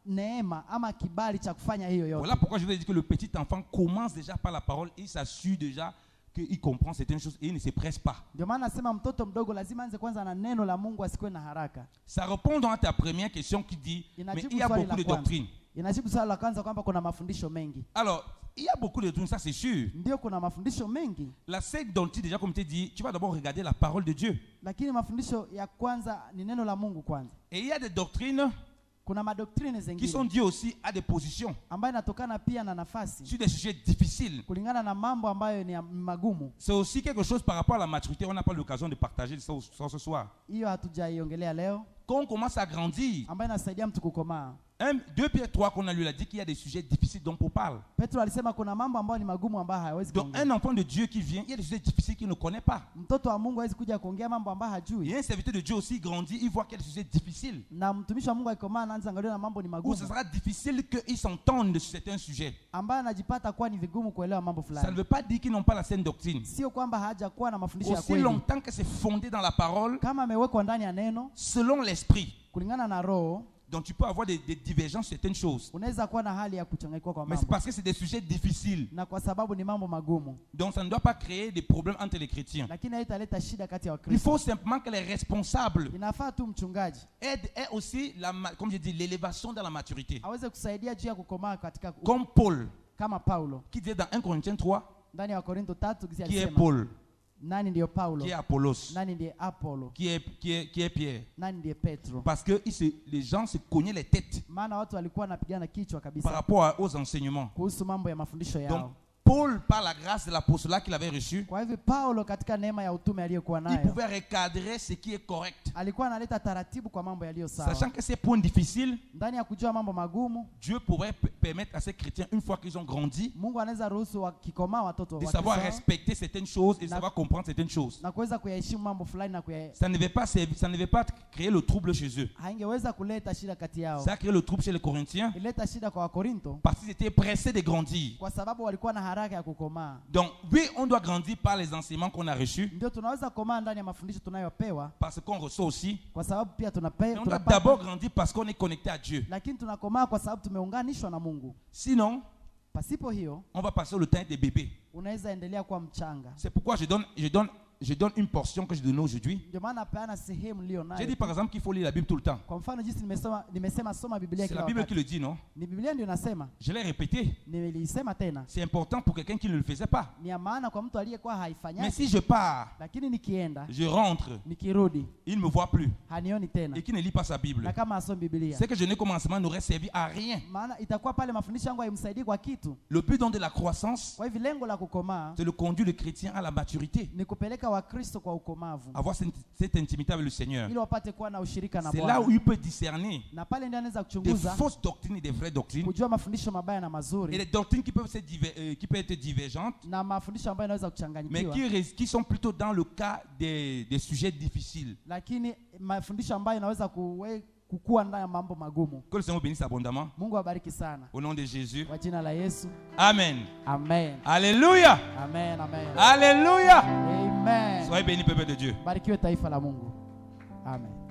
neema ama kibali cha kufanya hiyo yote. Voilà pourquoi je vous ai dit que le petit enfant commence déjà par la parole, il s'assure déjà qu'il comprend certaines choses et il ne se presse pas. Ndio maana nasema mtoto mdogo lazima anze kwanza na neno la Mungu, asikuwe na haraka. Ça répond donc à ta première question qui dit, mais il y a beaucoup de doctrines. Inajibu swali la kwanza kwamba kuna mafundisho mengi. Alors, il y a beaucoup de doctrines, ça c'est sûr. Ndio kuna mafundisho mengi. La secte dont déjà comme tu dis, tu vas d'abord regarder la parole de Dieu. Lakini mafundisho ya kwanza ni neno la Mungu kwanza. Et il y a des doctrines kuna madoktrine zingine qui sont dues aussi à des positions ambayo inatokana pia na nafasi sur des sujets difficiles. Kulingana na mambo ambayo ni magumu. C'est aussi quelque chose par rapport à la maturité, on n'a pas l'occasion de partager ça ce soir. Hiyo hatujaiongelea leo. Quand on commence à grandir, ambayo inasaidia mtu kukomaa. deux Pierre trois qu'on a lu, il a dit qu'il y a des sujets difficiles dont on parle. Petro alisema kuna mambo ambayo ni magumu ambayo hawezi kuongea. Donc un enfant de Dieu qui vient, il y a des sujets difficiles qu'il ne connaît pas. Mtoto wa Mungu hawezi kuja kuongea mambo ambayo hajui. Et un serviteur de Dieu aussi grandit, il voit qu'il y a des sujets difficiles. Na mtumishi wa Mungu akikomaa anaanza angalia na mambo ni magumu. Où ce sera difficile qu'ils s'entendent sur certains sujets. Ambayo anajipata kuwa ni vigumu kuelewa mambo fulani. Ça ne veut pas dire qu'ils n'ont pas la saine doctrine. Sio kwamba hajakuwa na mafundisho ya kweli. Aussi longtemps que c'est fondé dans la parole, kama amewekwa ndani ya neno, selon l'esprit, kulingana na roho, donc tu peux avoir des, des divergences sur certaines choses. Unaweza kuwa na hali ya kuchanganyika kwa mambo. Mais c'est parce que c'est des sujets difficiles. Na kwa sababu ni mambo magumu. Donc ça ne doit pas créer des problèmes entre les chrétiens. Lakini haitaleta shida kati ya Wakristo. Il faut simplement que les responsables inafaa tu mchungaji aide aussi la, comme je dis, l'élévation dans la maturité. Aweze kusaidia juu ya kukomaa katika comme Paul, kama Paulo, qui dit dans un Corinthiens trois, ndani ya Wakorintho tatu qui est Paul, nani ndiyo Paulo, qui est Apollos, nani ndiye Apollo, qui est, qui est, qui est Pierre, nani ndiye Petro. Parce que il se, les gens se cognaient les têtes maana watu walikuwa wanapigana kichwa kabisa par rapport aux enseignements. Kuhusu mambo ya mafundisho yao. Donc Paul, par la grâce de l'apostolat qu'il avait reçu, kwa hivyo Paulo katika neema ya utume aliyokuwa nayo, il pouvait recadrer ce qui est correct. Alikuwa analeta taratibu kwa mambo yaliyo sawa. Sachant que ces points difficiles, ndani ya kujua mambo magumu, Dieu pourrait permettre à ces chrétiens, une fois qu'ils ont grandi, Mungu anaweza ruhusu wakikomaa watoto de savoir respecter certaines choses et de savoir comprendre certaines choses. Na kuweza kuyaheshimu mambo fulani na kuya... Ça ne veut pas ça ne veut pas créer le trouble chez eux. Haingeweza kuleta shida kati yao. Ça a créé le trouble chez les Corinthiens. Ileta shida kwa Wakorinto. Parce qu'ils étaient pressés de grandir. Kwa sababu walikuwa na haraka ya kukomaa. Donc oui, on doit grandir par les enseignements qu'on a reçus. Ndio tunaweza komaa ndani ya mafundisho tunayopewa. Parce qu'on reçoit aussi. Kwa sababu pia tunapewa. On doit d'abord grandir parce qu'on est connecté à Dieu. Lakini tunakomaa kwa sababu tumeunganishwa na Mungu. Sinon, pasipo hiyo, on va passer le temps des bébés. Unaweza endelea kuwa mchanga. C'est pourquoi je donne je donne je donne une portion que je donne aujourd'hui. Ndio maana peana sehemu nilio nayo. J'ai dit par exemple qu'il faut lire la Bible tout le temps. Kwa mfano jinsi nimesoma nimesema soma Biblia kila wakati. C'est la Bible qui le dit, non? Ni Biblia ndio inasema. Je l'ai répété. Nimelisema tena. C'est important pour quelqu'un qui ne le faisait pas. Ni maana kwa mtu aliyekuwa haifanyaje. Mais si je pars, lakini nikienda, je rentre, nikirudi, il ne me voit plus. Hanioni tena. Et qui ne lit pas sa Bible. Na kama asomi Biblia. C'est que je n'ai commencement n'aurait servi à rien. Maana itakuwa pale mafundisho yangu haimsaidii kwa kitu. Le but donc de la croissance, kwa hivyo lengo la kukomaa, c'est le conduire le chrétien à la maturité. Ni kupeleka Wakristo kwa ukomavu. Avoir cette, cette intimité avec le Seigneur. Ili wapate kuwa na ushirika na Bwana. C'est là où il peut discerner. Na pale ndio anaweza kuchunguza des fausses doctrines et des vraies doctrines. Kujua mafundisho mabaya na mazuri. Et les doctrines qui peuvent se diver, euh, qui peuvent être divergentes. Na mafundisho ambayo yanaweza kuchanganyikiwa. Mais qui, qui sont plutôt dans le cas des, des sujets difficiles. Lakini mafundisho ambayo yanaweza kuwe kukua ndani ya mambo magumu. Que le Seigneur bénisse abondamment. Mungu abariki sana. Au nom de Jésus. Kwa jina la Yesu. Amen. Amen. Alléluia. Amen, amen. Alléluia. Amen. Soyez bénis, peuple de Dieu. Barikiwe taifa la Mungu. Amen.